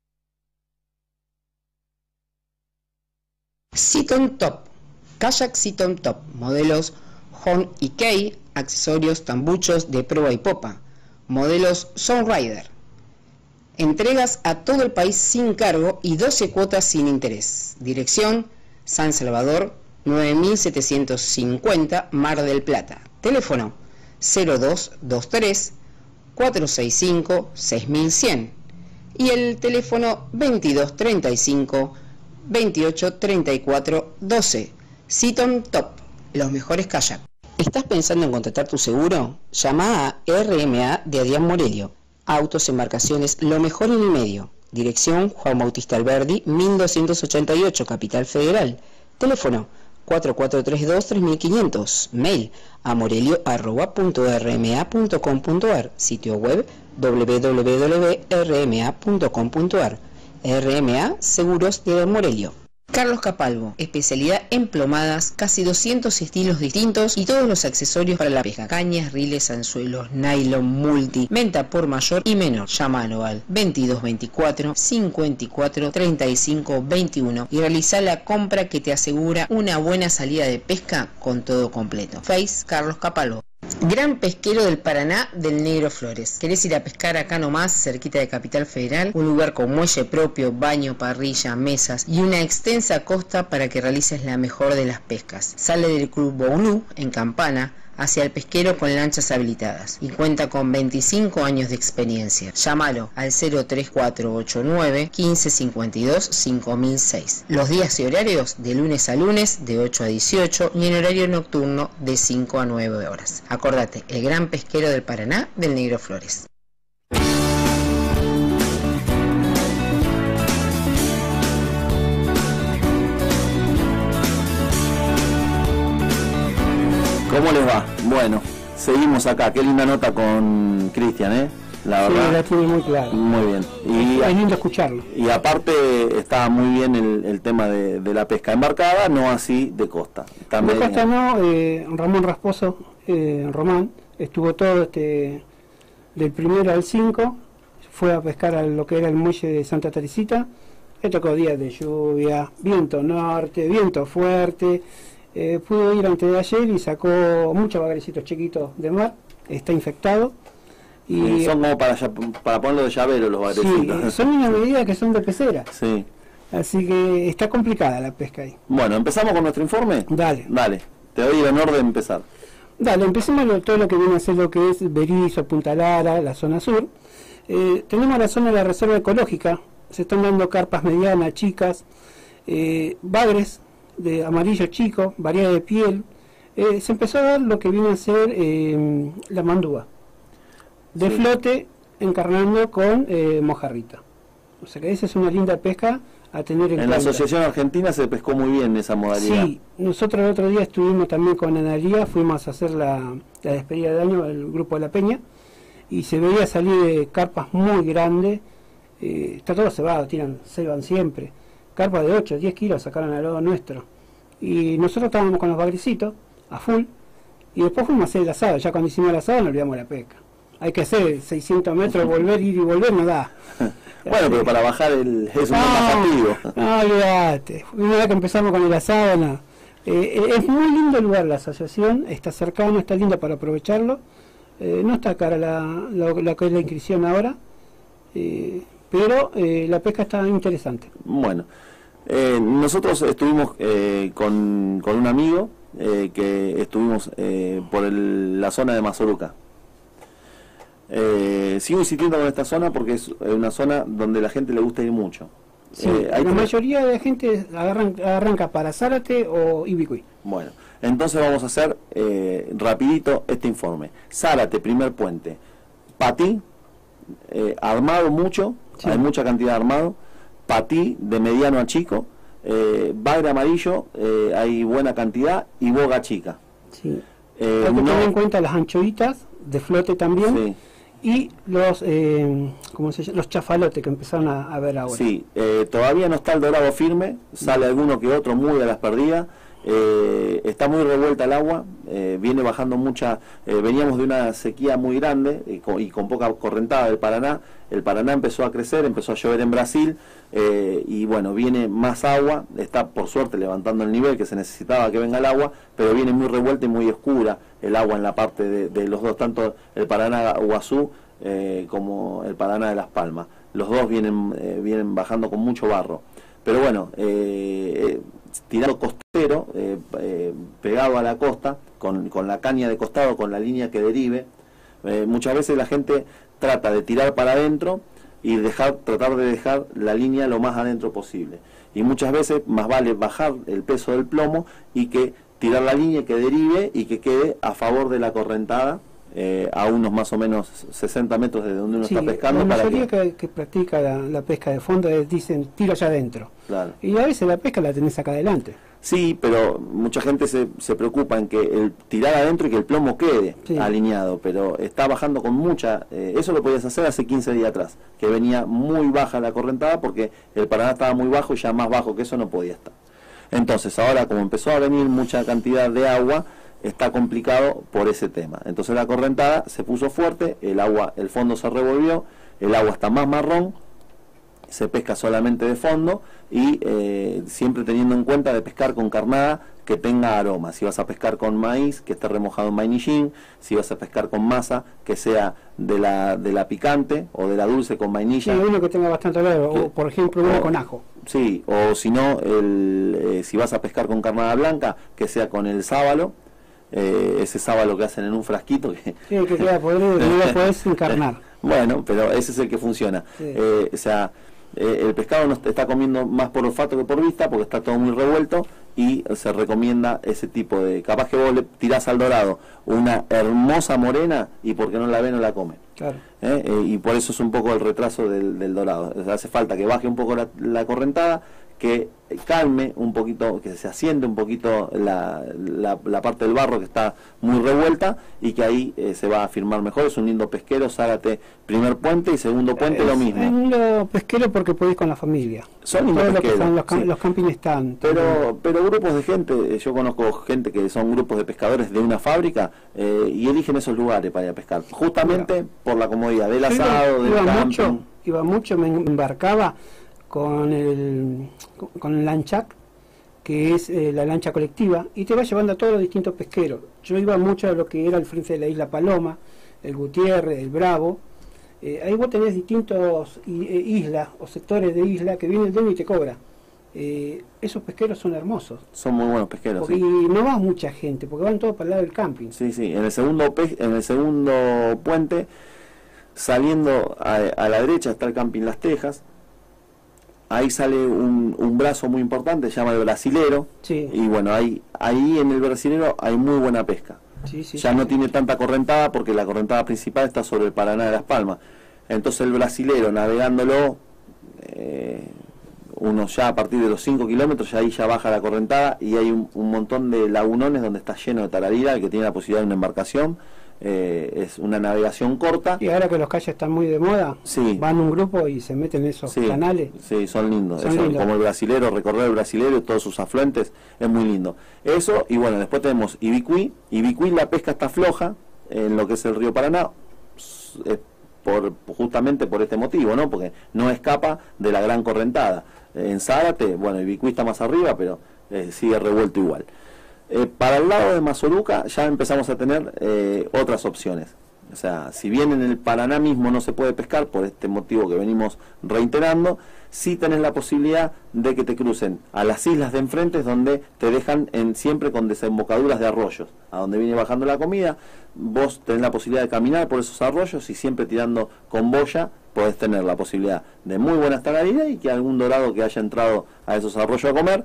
Seaton Top. Kayak Seaton Top. Modelos Horn y Key. Accesorios tambuchos de proa y popa. Modelos Sunrider. Entregas a todo el país sin cargo y doce cuotas sin interés. Dirección San Salvador nueve mil setecientos cincuenta, Mar del Plata. Teléfono cero dos dos tres, cuatro seis cinco, seis mil cien y el teléfono veintidós treinta y cinco, veintiocho treinta y cuatro, doce. Seaton Top, los mejores kayak. ¿Estás pensando en contratar tu seguro? Llama a R M A de Adrián Morelio. Autos, embarcaciones, lo mejor en el medio. Dirección Juan Bautista Alberdi, mil doscientos ochenta y ocho, Capital Federal. Teléfono cuatro cuatro tres dos, tres mil quinientos. Mail a morelio arroba punto r m a punto com punto a r. Sitio web w w w punto r m a punto com punto a r. R M A Seguros de Don Morelio. Carlos Capalvo, especialidad en plomadas, casi doscientos estilos distintos y todos los accesorios para la pesca: cañas, riles, anzuelos, nylon, multi, venta por mayor y menor. Llámalo al veintidós veinticuatro, cincuenta y cuatro, treinta y cinco, veintiuno y realiza la compra que te asegura una buena salida de pesca con todo completo. Face Carlos Capalvo. Gran pesquero del Paraná del Negro Flores. ¿Querés ir a pescar acá nomás, cerquita de Capital Federal? Un lugar con muelle propio, baño, parrilla, mesas y una extensa costa para que realices la mejor de las pescas. Sale del Club Boulou, en Campana, hacia el pesquero con lanchas habilitadas y cuenta con veinticinco años de experiencia. Llámalo al cero tres cuatro ocho nueve, quince cincuenta y dos, cinco mil seis. Los días y horarios de lunes a lunes de ocho a dieciocho y en horario nocturno de cinco a nueve horas. Acordate, el gran pesquero del Paraná del Negro Flores. ¿Cómo les va? Bueno, seguimos acá. Qué linda nota con Cristian, ¿eh? La verdad. Sí, la tiene muy clara. Muy bien. Y, es lindo escucharlo. Y aparte está muy bien el, el tema de, de la pesca embarcada, no así de costa. También, de costa no, eh, Ramón Rasposo, eh, Román, estuvo todo este del primero al cinco, fue a pescar a lo que era el muelle de Santa Teresita, le tocó días de lluvia, viento norte, viento fuerte. Eh, pudo ir antes de ayer y sacó muchos bagrecitos chiquitos de mar, está infectado. Y eh, son como para, para ponerlo de llavero los bagrecitos. Sí, son una medida que son de pecera. Sí. Así que está complicada la pesca ahí. Bueno, ¿empezamos con nuestro informe? Dale. Dale, te doy el honor de empezar. Dale, empecemos lo, todo lo que viene a ser lo que es Berizo, Punta Lara, la zona sur. Eh, tenemos la zona de la reserva ecológica, se están dando carpas medianas, chicas, eh, bagres de amarillo chico, variedad de piel. Eh, se empezó a dar lo que viene a ser eh, la mandúa de sí. flote encarnando con eh, mojarrita. O sea que esa es una linda pesca a tener en, en cuenta. En la Asociación Argentina se pescó muy bien esa modalidad. Sí, nosotros el otro día estuvimos también con Analía, fuimos a hacer la, la despedida de año del grupo de La Peña y se veía salir de carpas muy grandes, eh, está todo cebado, tiran, se van siempre. Carpas de ocho, diez kilos sacaron al lado nuestro. Y nosotros estábamos con los bagrecitos a full y después fuimos a hacer el asado. Ya cuando hicimos el asado nos olvidamos la pesca. Hay que hacer seiscientos metros, volver, ir y volver, no da. Bueno, pero para bajar el, es un no, más activo. No, olvídate. Una vez que empezamos con el asado, no. Eh, es muy lindo el lugar, la asociación, está cercano, está lindo para aprovecharlo. Eh, no está cara la, la, la que es la inscripción ahora, eh, pero eh, la pesca está interesante. Bueno, eh, nosotros estuvimos eh, con, con un amigo eh, que estuvimos eh, por el, la zona de Mazoruca. Eh, sigo insistiendo con esta zona porque es una zona donde la gente le gusta ir mucho. Sí, eh, hay la que... mayoría de gente arranca, arranca para Zárate o Ibicuí. Bueno, entonces vamos a hacer eh, rapidito este informe. Zárate, primer puente. Patí, eh, armado mucho, sí. Hay mucha cantidad de armado. Patí, de mediano a chico. Eh, bagre amarillo, eh, hay buena cantidad. Y boga chica. Sí. Eh, hay que no... tener en cuenta las anchoitas, de flote también. Sí. Y los eh, ¿cómo se llama? Los chafalotes que empezaron a, a ver ahora. Sí, eh, todavía no está el dorado firme, sale alguno que otro muy a las perdidas, eh, está muy revuelta el agua, eh, viene bajando mucha, eh, veníamos de una sequía muy grande y con, y con poca correntada del Paraná. El Paraná empezó a crecer, empezó a llover en Brasil eh, y bueno, viene más agua, está por suerte levantando el nivel que se necesitaba que venga el agua, pero viene muy revuelta y muy oscura el agua en la parte de, de los dos, tanto el Paraná Guazú eh, como el Paraná de Las Palmas. Los dos vienen, eh, vienen bajando con mucho barro. Pero bueno, eh, eh, tirando costero, eh, eh, pegado a la costa, con, con la caña de costado, con la línea que derive. Eh, muchas veces la gente trata de tirar para adentro y dejar, tratar de dejar la línea lo más adentro posible. Y muchas veces más vale bajar el peso del plomo y que tirar la línea que derive y que quede a favor de la correntada, eh, a unos más o menos sesenta metros de donde uno Sí, está pescando. la para mayoría que, que, que practica la, la pesca de fondo es, dicen tiro allá adentro. claro. Y a veces la pesca la tenés acá adelante. Sí, pero mucha gente se, se preocupa en que el tirar adentro y que el plomo quede Sí. alineado, pero está bajando con mucha... Eh, eso lo podías hacer hace quince días atrás, que venía muy baja la correntada porque el Paraná estaba muy bajo y ya más bajo que eso no podía estar. Entonces ahora, como empezó a venir mucha cantidad de agua, está complicado por ese tema. Entonces la correntada se puso fuerte, el agua, el fondo se revolvió, el agua está más marrón, se pesca solamente de fondo y eh, siempre teniendo en cuenta de pescar con carnada que tenga aroma. Si vas a pescar con maíz, que esté remojado en vainillín; si vas a pescar con masa, que sea de la de la picante o de la dulce con Sí, vainilla. uno que tenga bastante olor, Que- o por ejemplo uno o- con ajo. Sí, o si no, el, eh, si vas a pescar con carnada blanca, que sea con el sábalo, eh, ese sábalo que hacen en un frasquito que Sí, que queda podrido y no lo podés encarnar. bueno, pero ese es el que funciona. Sí. Eh, o sea, eh, el pescado no está comiendo más por olfato que por vista, porque está todo muy revuelto, y se recomienda ese tipo de... Capaz que vos le tirás al dorado una hermosa morena y porque no la ve no la come. Claro. ¿Eh? Eh, y por eso es un poco el retraso del, del dorado. O sea, hace falta que baje un poco la, la correntada, que calme un poquito, que se asiente un poquito la, la, la parte del barro que está muy revuelta, y que ahí eh, se va a firmar mejor. Es un lindo pesquero, Zárate, primer puente, y segundo puente Es lo mismo. un lindo pesquero porque podés con la familia. Son lindos Todo lo que pesqueros, son los, cam- sí. los campings están. Pero, pero grupos de gente, eh, yo conozco gente que son grupos de pescadores de una fábrica, eh, y eligen esos lugares para ir a pescar, justamente por la comodidad del Yo iba- asado, del iba camping. mucho, iba mucho, me embarcaba con el con el lanchac, que es eh, la lancha colectiva, y te va llevando a todos los distintos pesqueros. Yo iba mucho a lo que era el frente de la isla Paloma, el Gutiérrez, el Bravo. Eh, ahí vos tenés distintos i- eh, islas o sectores de isla que viene el dueño y te cobra. Eh, esos pesqueros son hermosos. Son muy buenos pesqueros, Porque sí. y no va mucha gente, porque van todos para el lado del camping. Sí, sí, en el segundo pe- en el segundo puente, saliendo a, a la derecha está el camping Las Tejas. Ahí sale un, un brazo muy importante, se llama el Brasilero. Sí, Y bueno, ahí, ahí en el Brasilero hay muy buena pesca. sí, sí. Ya sí, no sí. tiene tanta correntada porque la correntada principal está sobre el Paraná de Las Palmas. Entonces el Brasilero, navegándolo, eh, uno ya a partir de los cinco kilómetros, ya ahí ya baja la correntada, y hay un, un montón de lagunones donde está lleno de tararira, el que tiene la posibilidad de una embarcación. Eh, es una navegación corta. Y ahora que los calles están muy de moda, Sí. van un grupo y se meten en esos Sí, canales. sí, son lindos. Son Eso, lindos. como el Brasilero, recorrer el Brasilero y todos sus afluentes, es muy lindo. Eso, y bueno, después tenemos Ibicuí. Ibicuí, la pesca está floja en lo que es el río Paraná, es por, justamente por este motivo, ¿no? Porque no escapa de la gran correntada. En Zárate, bueno, Ibicuí está más arriba, pero eh, sigue revuelto igual. Eh, para el lado de Mazoruca ya empezamos a tener eh, otras opciones. O sea, si bien en el Paraná mismo no se puede pescar por este motivo que venimos reiterando, sí tenés la posibilidad de que te crucen a las islas de enfrente, donde te dejan en, siempre con desembocaduras de arroyos, a donde viene bajando la comida. Vos tenés la posibilidad de caminar por esos arroyos, y siempre tirando con boya podés tener la posibilidad de muy buenas tarariras y que algún dorado que haya entrado a esos arroyos a comer.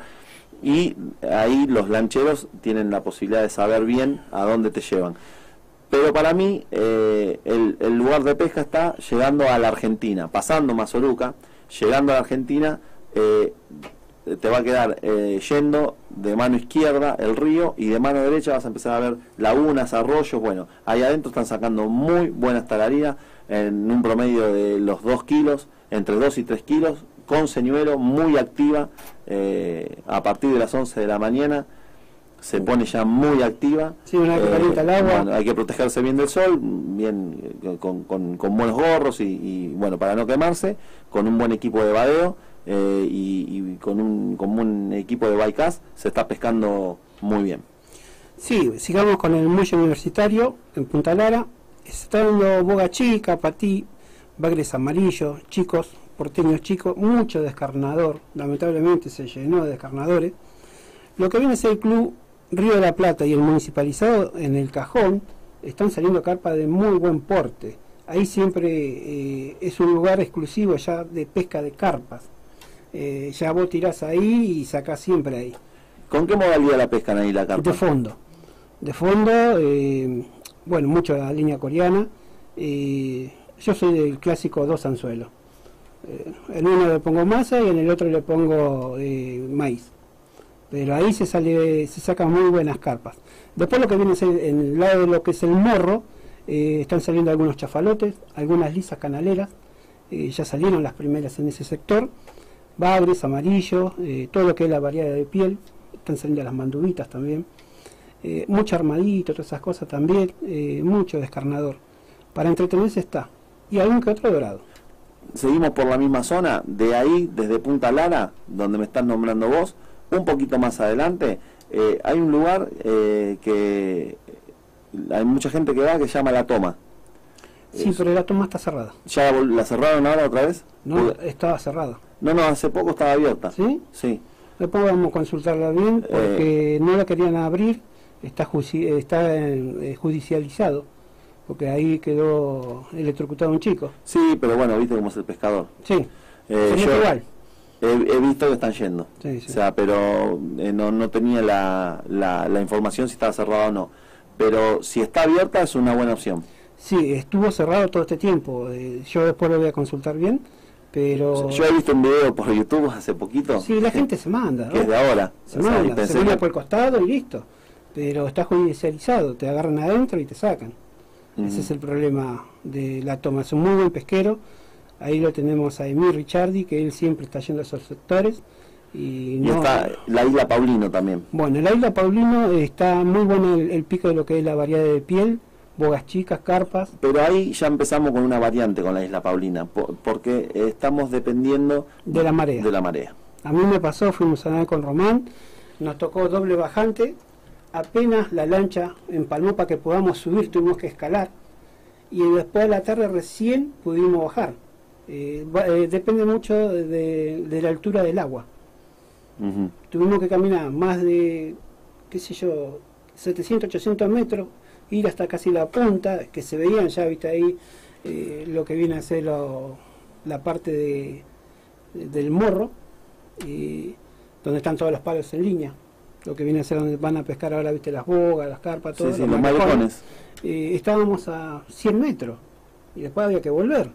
Y ahí los lancheros tienen la posibilidad de saber bien a dónde te llevan. Pero para mí eh, el, el lugar de pesca está llegando a la Argentina, pasando Mazoruca, llegando a la Argentina, eh, te va a quedar eh, yendo de mano izquierda el río, y de mano derecha vas a empezar a ver lagunas, arroyos. Bueno, ahí adentro están sacando muy buenas tarariras en un promedio de los dos kilos, entre dos y tres kilos, con señuelo, muy activa. Eh, a partir de las once de la mañana se pone ya muy activa. Sí, una vez que calienta el agua. Bueno, hay que protegerse bien del sol, bien eh, con, con, con buenos gorros y, y, bueno, para no quemarse, con un buen equipo de badeo eh, y, y con un con un equipo de bycast se está pescando muy bien. Sí, sigamos con el muelle universitario en Punta Lara. Está dando boga chica, patí, bagres amarillos, chicos, porteños chicos, mucho descarnador. Lamentablemente se llenó de descarnadores. Lo que viene a ser el club Río de la Plata y el municipalizado, en el Cajón, están saliendo carpas de muy buen porte. Ahí siempre eh, es un lugar exclusivo ya de pesca de carpas. Eh, ya vos tirás ahí y sacás siempre ahí. ¿Con qué modalidad la pescan ahí la carpa? De fondo. De fondo, eh, bueno, mucho de la línea coreana. Eh, yo soy del clásico dos anzuelos. Eh, en uno le pongo masa y en el otro le pongo eh, maíz. Pero ahí se sale, se sacan muy buenas carpas. Después lo que viene a ser en el lado de lo que es el morro, eh, están saliendo algunos chafalotes, algunas lisas canaleras, eh, ya salieron las primeras en ese sector, bagres, amarillos, eh, todo lo que es la variedad de piel, están saliendo las mandubitas también, eh, mucho armadito, todas esas cosas también, eh, mucho descarnador. Para entretenerse está, y algún que otro dorado. Seguimos por la misma zona, de ahí, desde Punta Lara, donde me estás nombrando vos, un poquito más adelante, eh, hay un lugar eh, que hay mucha gente que va que se llama La Toma. Sí, Es, pero la toma está cerrada. ¿Ya la cerraron ahora otra vez? No, Porque, estaba cerrada. no, no, hace poco estaba abierta. ¿Sí? Sí. Después vamos a consultarla bien, porque eh, no la querían abrir, está, juci está eh, judicializado, porque ahí quedó electrocutado un chico. Sí, pero bueno, viste cómo es el pescador. Sí, Eh, sería yo igual. He, he visto que están yendo. Sí, sí. O sea, pero eh, no, no tenía la, la, la información si estaba cerrada o no. Pero si está abierta es una buena opción. Sí, estuvo cerrado todo este tiempo. Eh, yo después lo voy a consultar bien, pero... Yo he visto un video por YouTube hace poquito. Sí, la gente se manda, que ¿no? es de ahora. Se O sea, y manda, pensé se manda que- por el costado y listo. Pero está judicializado, te agarran adentro y te sacan. Ujú. Ese es el problema de la toma. Es un muy buen pesquero. Ahí lo tenemos a Emil Ricciardi, que él siempre está yendo a esos sectores. Y, Y no... está la isla Paulino también. Bueno, en la isla Paulino está muy bueno el, el pico de lo que es la variedad de piel, bogas chicas, carpas. Pero ahí ya empezamos con una variante con la isla Paulina, por- porque estamos dependiendo De la marea. de la marea. A mí me pasó, fuimos a nadar con Román, nos tocó doble bajante, apenas la lancha empalmó para que podamos subir, tuvimos que escalar, y después de la tarde recién pudimos bajar. Eh, va- eh, depende mucho de, de la altura del agua. Ujú. Tuvimos que caminar más de, qué sé yo, setecientos, ochocientos metros, ir hasta casi la punta, que se veían ya, viste ahí, eh, lo que viene a ser lo- la parte de, de- del morro, y donde están todos los palos en línea, lo que viene a ser donde van a pescar ahora, viste, las bogas, las carpas, todo. Sí, sí, los malecones. Eh, estábamos a cien metros, y después había que volver.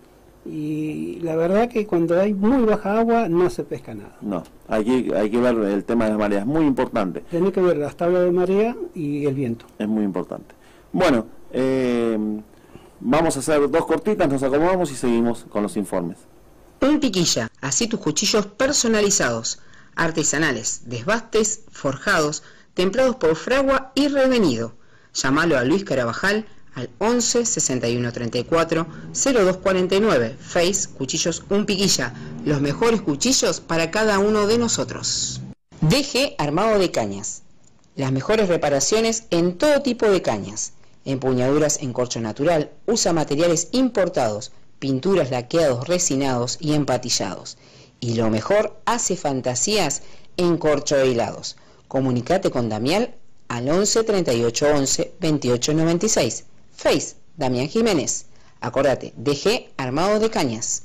Y la verdad que cuando hay muy baja agua no se pesca nada. No, hay que, hay que ver el tema de las mareas, es muy importante. Tenés que ver las tablas de marea y el viento. Es muy importante. Bueno, eh, vamos a hacer dos cortitas, nos acomodamos y seguimos con los informes. Un piquilla, así tus cuchillos personalizados, artesanales, desbastes, forjados, templados por fragua y revenido. Llámalo a Luis Carabajal al once, sesenta y uno, treinta y cuatro, cero dos cuarenta y nueve. Face Cuchillos Un Piquilla, los mejores cuchillos para cada uno de nosotros. D G Armado de Cañas, las mejores reparaciones en todo tipo de cañas. Empuñaduras en corcho natural, usa materiales importados, pinturas, laqueados, resinados y empatillados. Y lo mejor, hace fantasías en corcho hilados. Comunicate con Damián al once, treinta y ocho, once, veintiocho, noventa y seis. Face, Damián Jiménez. Acordate, D G Armado de Cañas.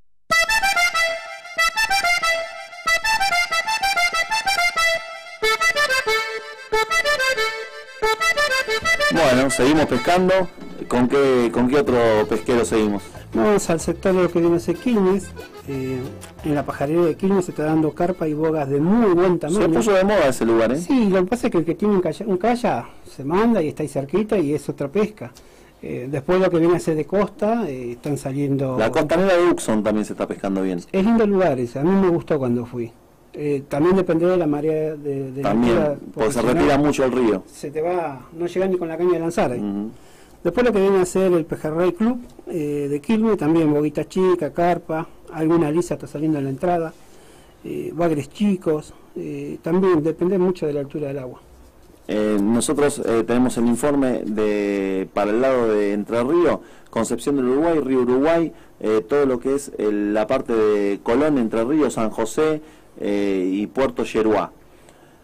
Bueno, seguimos pescando. ¿Con qué, con qué otro pesquero seguimos? Vamos al sector de lo que viene a ser Quilmes. Eh, en la pajarería de Quilmes se está dando carpa y bogas de muy buen Se tamaño. puso de moda ese lugar, ¿eh? Sí, lo que pasa es que el que tiene un calla, un calla se manda y está ahí cerquita y es otra pesca. Eh, después lo que viene a ser de costa, eh, están saliendo... La costanera de Uxon también se está pescando bien. Es lindo el lugar ese, a mí me gustó cuando fui. Eh, también depende de la marea de, de la También, altura, porque se si no, retira mucho el río. se te va, no llegas ni con la caña de lanzar ahí. Ujú. Después lo que viene a ser el Pejerrey Club eh, de Quilmes, también boguita chica, carpa, alguna lisa está saliendo en la entrada, eh, bagres chicos, eh, también depende mucho de la altura del agua. Eh, nosotros eh, tenemos el informe de para el lado de Entre Ríos, Concepción del Uruguay, Río Uruguay, eh, todo lo que es el- la parte de Colón, Entre Ríos, San José eh, y Puerto Yeruá.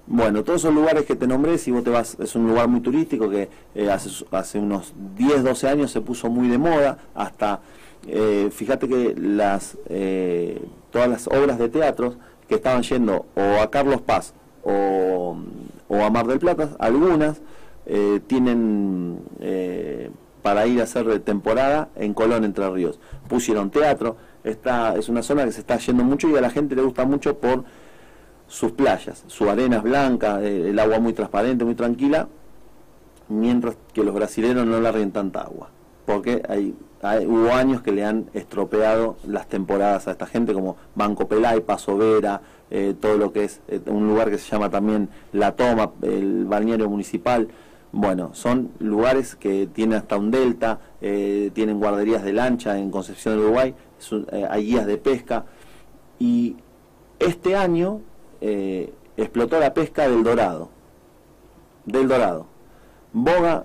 Bueno, todos esos lugares que te nombré, si vos te vas, es un lugar muy turístico que eh, hace, hace unos diez, doce años se puso muy de moda, hasta, eh, fíjate que las eh, todas las obras de teatro que estaban yendo o a Carlos Paz o, o a Mar del Plata, algunas eh, tienen eh, para ir a hacer temporada en Colón, Entre Ríos. Pusieron teatro, esta es una zona que se está yendo mucho y a la gente le gusta mucho por sus playas, su arena es blanca, el agua muy transparente, muy tranquila, mientras que los brasileños no larguen tanta agua, porque hay, hay, hubo años que le han estropeado las temporadas a esta gente, como Banco Pelay, Paso Vera, eh, todo lo que es eh, un lugar que se llama también La Toma, el balneario municipal. Bueno, son lugares que tienen hasta un delta, eh, tienen guarderías de lancha en Concepción del Uruguay, son, eh, hay guías de pesca, y este año eh, explotó la pesca del dorado, del dorado, boga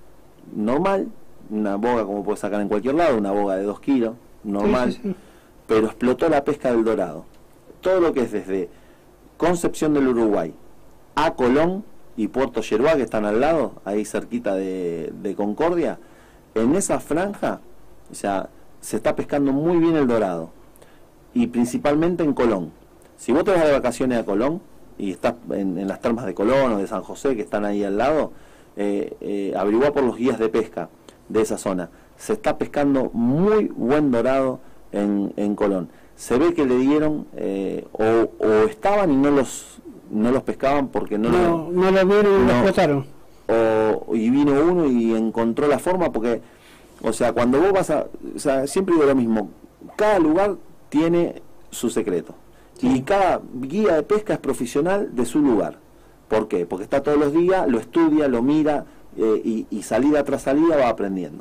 normal, una boga como puedes sacar en cualquier lado, una boga de dos kilos, normal, sí, sí, sí. Pero explotó la pesca del dorado. Todo lo que es desde Concepción del Uruguay a Colón y Puerto Yeruá, que están al lado, ahí cerquita de, de Concordia, en esa franja, o sea, se está pescando muy bien el dorado, y principalmente en Colón. Si vos te vas de vacaciones a Colón, y estás en, en las termas de Colón o de San José, que están ahí al lado, eh, eh, averigua por los guías de pesca de esa zona. Se está pescando muy buen dorado en, en Colón. Se ve que le dieron, eh, o, o estaban y no los no los pescaban porque no no, lo, no lo vieron y no, lo explotaron. O, y vino uno y encontró la forma, porque, o sea, cuando vos vas a, o sea, siempre digo lo mismo, cada lugar tiene su secreto. Sí. Y cada guía de pesca es profesional de su lugar. ¿Por qué? Porque está todos los días, lo estudia, lo mira, eh, y, y salida tras salida va aprendiendo.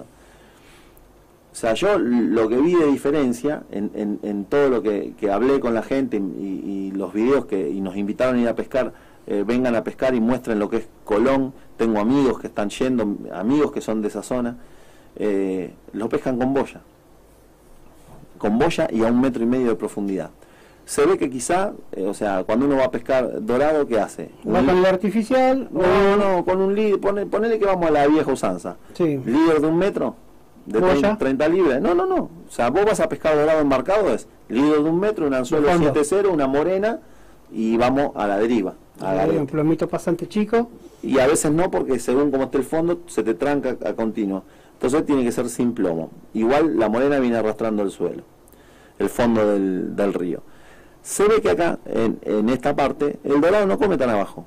O sea, yo lo que vi de diferencia en, en, en todo lo que, que hablé con la gente y, y los videos que y nos invitaron a ir a pescar, eh, vengan a pescar y muestren lo que es Colón. Tengo amigos que están yendo, amigos que son de esa zona, eh, lo pescan con boya. Con boya y a un metro y medio de profundidad. Se ve que quizá, eh, o sea, cuando uno va a pescar dorado, ¿qué hace? ¿Va con el artificial? No, o... no, con un líder, pone, ponele que vamos a la vieja usanza. Sí. Líder de un metro, de treinta, treinta libras. No, no, no. O sea, vos vas a pescar dorado embarcado, es líder de un metro, un anzuelo siete cero, una morena, y vamos a la deriva. A la un plomito pasante chico. Y a veces no, porque según como esté el fondo, se te tranca a continuo. Entonces tiene que ser sin plomo. Igual la morena viene arrastrando el suelo, el fondo del, del río. Se ve que acá, en, en esta parte, el dorado no come tan abajo,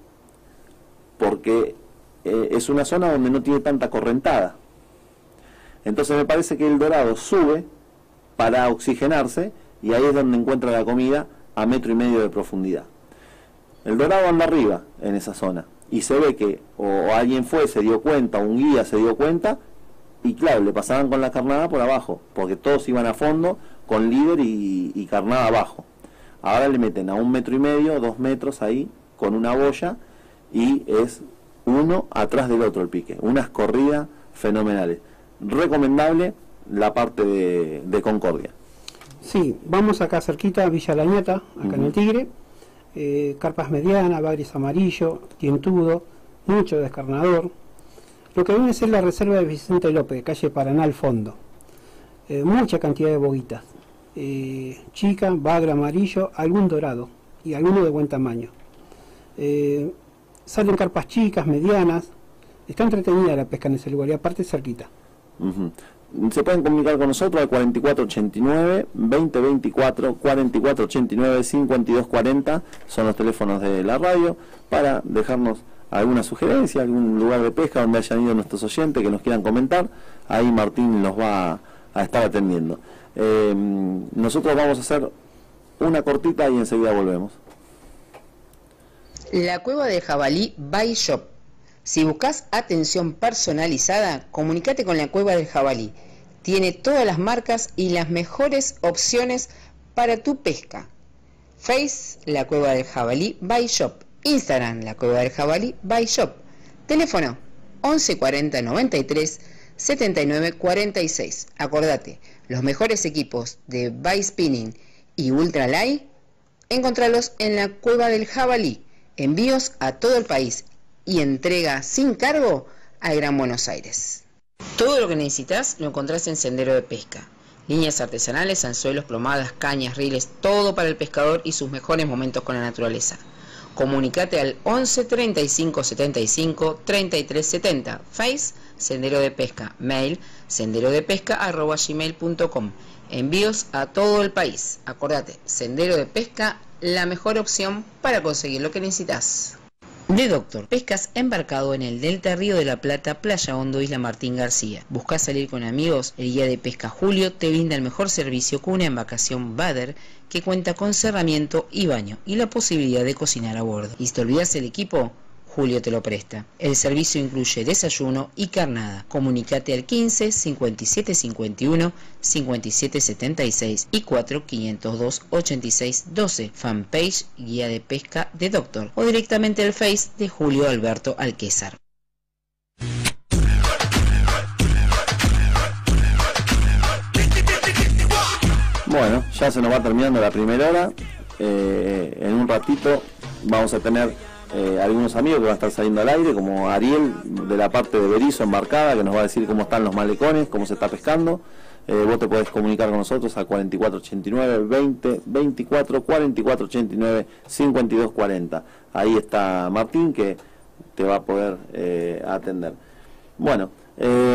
porque eh, es una zona donde no tiene tanta correntada. Entonces me parece que el dorado sube para oxigenarse, y ahí es donde encuentra la comida a metro y medio de profundidad. El dorado anda arriba en esa zona, y se ve que o, o alguien fue, se dio cuenta, un guía se dio cuenta, y claro, le pasaban con la carnada por abajo, porque todos iban a fondo con líder y, y carnada abajo. Ahora le meten a un metro y medio, dos metros ahí, con una boya, y es uno atrás del otro el pique. Unas corridas fenomenales. Recomendable la parte de, de Concordia. Sí, vamos acá cerquita, Villa Lañata, acá uh-huh. en el Tigre. Eh, carpas medianas, bagres amarillo, dientudo, mucho descarnador. Lo que viene a ser la reserva de Vicente López, calle Paraná al fondo. Eh, mucha cantidad de boguitas. Eh, chica, bagre amarillo, algún dorado y alguno de buen tamaño. Eh, salen carpas chicas, medianas. Está entretenida la pesca en ese lugar y aparte cerquita. Uh-huh. Se pueden comunicar con nosotros al cuarenta y cuatro ochenta y nueve, veinte veinticuatro, cuarenta y cuatro ochenta y nueve, cincuenta y dos cuarenta, son los teléfonos de la radio, para dejarnos alguna sugerencia, algún lugar de pesca donde hayan ido nuestros oyentes que nos quieran comentar. Ahí Martín los va a, a estar atendiendo. Eh, nosotros vamos a hacer una cortita y enseguida volvemos. La Cueva del Jabalí by Shop. Si buscas atención personalizada, comunícate con la Cueva del Jabalí. Tiene todas las marcas y las mejores opciones para tu pesca. Face, La Cueva del Jabalí by Shop. Instagram, La Cueva del Jabalí by Shop. Teléfono once cuarenta noventa y tres setenta y nueve cuarenta y seis. Acordate, los mejores equipos de By Spinning y Ultralight, encontralos en la Cueva del Jabalí. Envíos a todo el país y entrega sin cargo al Gran Buenos Aires. Todo lo que necesitas lo encontrás en Sendero de Pesca. Líneas artesanales, anzuelos, plomadas, cañas, riles, todo para el pescador y sus mejores momentos con la naturaleza. Comunicate al once treinta y cinco setenta y cinco treinta y tres setenta. Face Sendero de Pesca. Mail senderodepesca arroba gmail punto com. Envíos a todo el país. Acordate, Sendero de Pesca, la mejor opción para conseguir lo que necesitas. The Doctor, pescas embarcado en el Delta Río de la Plata, Playa Hondo, Isla Martín García. ¿Buscás salir con amigos? El guía de pesca Julio te brinda el mejor servicio con una embarcación Bader que cuenta con cerramiento y baño y la posibilidad de cocinar a bordo. ¿Y si te olvidas el equipo? Julio te lo presta. El servicio incluye desayuno y carnada. Comunicate al quince cincuenta y siete cincuenta y uno cincuenta y siete setenta y seis y cuatro quinientos dos ochenta y seis doce. Fanpage Guía de Pesca de Doctor o directamente al Face de Julio Alberto Alquézar. Bueno, ya se nos va terminando la primera hora. Eh, en un ratito vamos a tener Eh, algunos amigos que van a estar saliendo al aire, como Ariel de la parte de Berizo embarcada, que nos va a decir cómo están los malecones, cómo se está pescando. Eh, vos te podés comunicar con nosotros al cuarenta y cuatro ochenta y nueve veinte veinticuatro cuarenta y cuatro ochenta y nueve cincuenta y dos cuarenta. Ahí está Martín, que te va a poder eh, atender. Bueno, eh,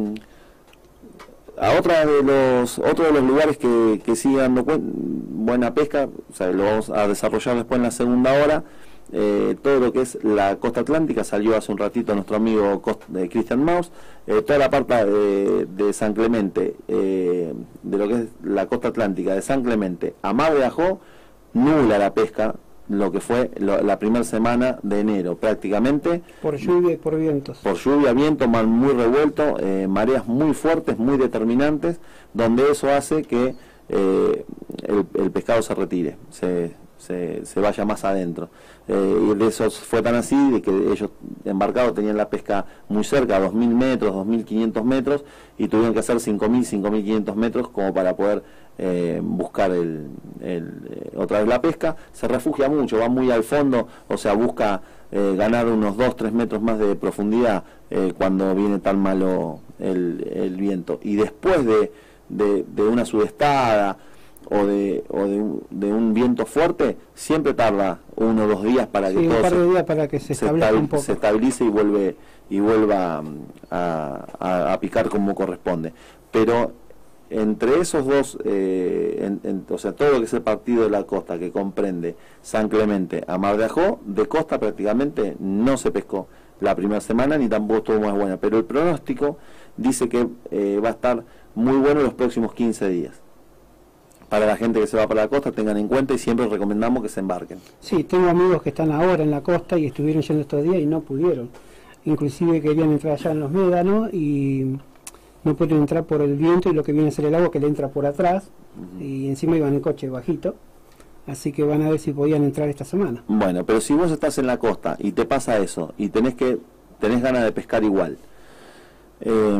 a otra de los otro de los lugares que, que sigue dando buena pesca, o sea, lo vamos a desarrollar después en la segunda hora. Eh, todo lo que es la costa atlántica, salió hace un ratito nuestro amigo eh, Christian Maus, eh, toda la parte de, de San Clemente, eh, de lo que es la costa atlántica de San Clemente a Mar de Ajó, nula la pesca, lo que fue lo, la primera semana de enero, prácticamente. Por lluvia y por vientos. Por lluvia, viento, mar muy revuelto, eh, mareas muy fuertes, muy determinantes, donde eso hace que eh, el, el pescado se retire, se, se, se vaya más adentro. Eh, y de eso fue tan así, de que ellos embarcados tenían la pesca muy cerca, dos mil metros, dos mil quinientos metros, y tuvieron que hacer cinco mil, cinco mil quinientos metros como para poder eh, buscar el, el, eh, otra vez la pesca. Se refugia mucho, va muy al fondo, o sea, busca eh, ganar unos dos, tres metros más de profundidad eh, cuando viene tan malo el, el viento. Y después de, de, de una sudestada o de o de un, de un viento fuerte, siempre tarda uno o dos días para que sí, todo un par de se, días para que se, se, establezca un poco. se estabilice y vuelve y vuelva a, a, a picar como corresponde. Pero entre esos dos, eh, en, en, o sea, todo lo que es el partido de la costa, que comprende San Clemente a Mar de Ajó, de costa prácticamente no se pescó la primera semana, ni tampoco estuvo más buena, pero el pronóstico dice que eh, va a estar muy bueno los próximos quince días. Para la gente que se va para la costa, tengan en cuenta, y siempre recomendamos que se embarquen. Sí, tengo amigos que están ahora en la costa y estuvieron yendo estos días y no pudieron. Inclusive querían entrar allá en los médanos y no pudieron entrar por el viento y lo que viene a ser el agua que le entra por atrás. Uh-huh. Y encima iban en coche bajito. Así que van a ver si podían entrar esta semana. Bueno, pero si vos estás en la costa y te pasa eso y tenés que tenés ganas de pescar igual, eh,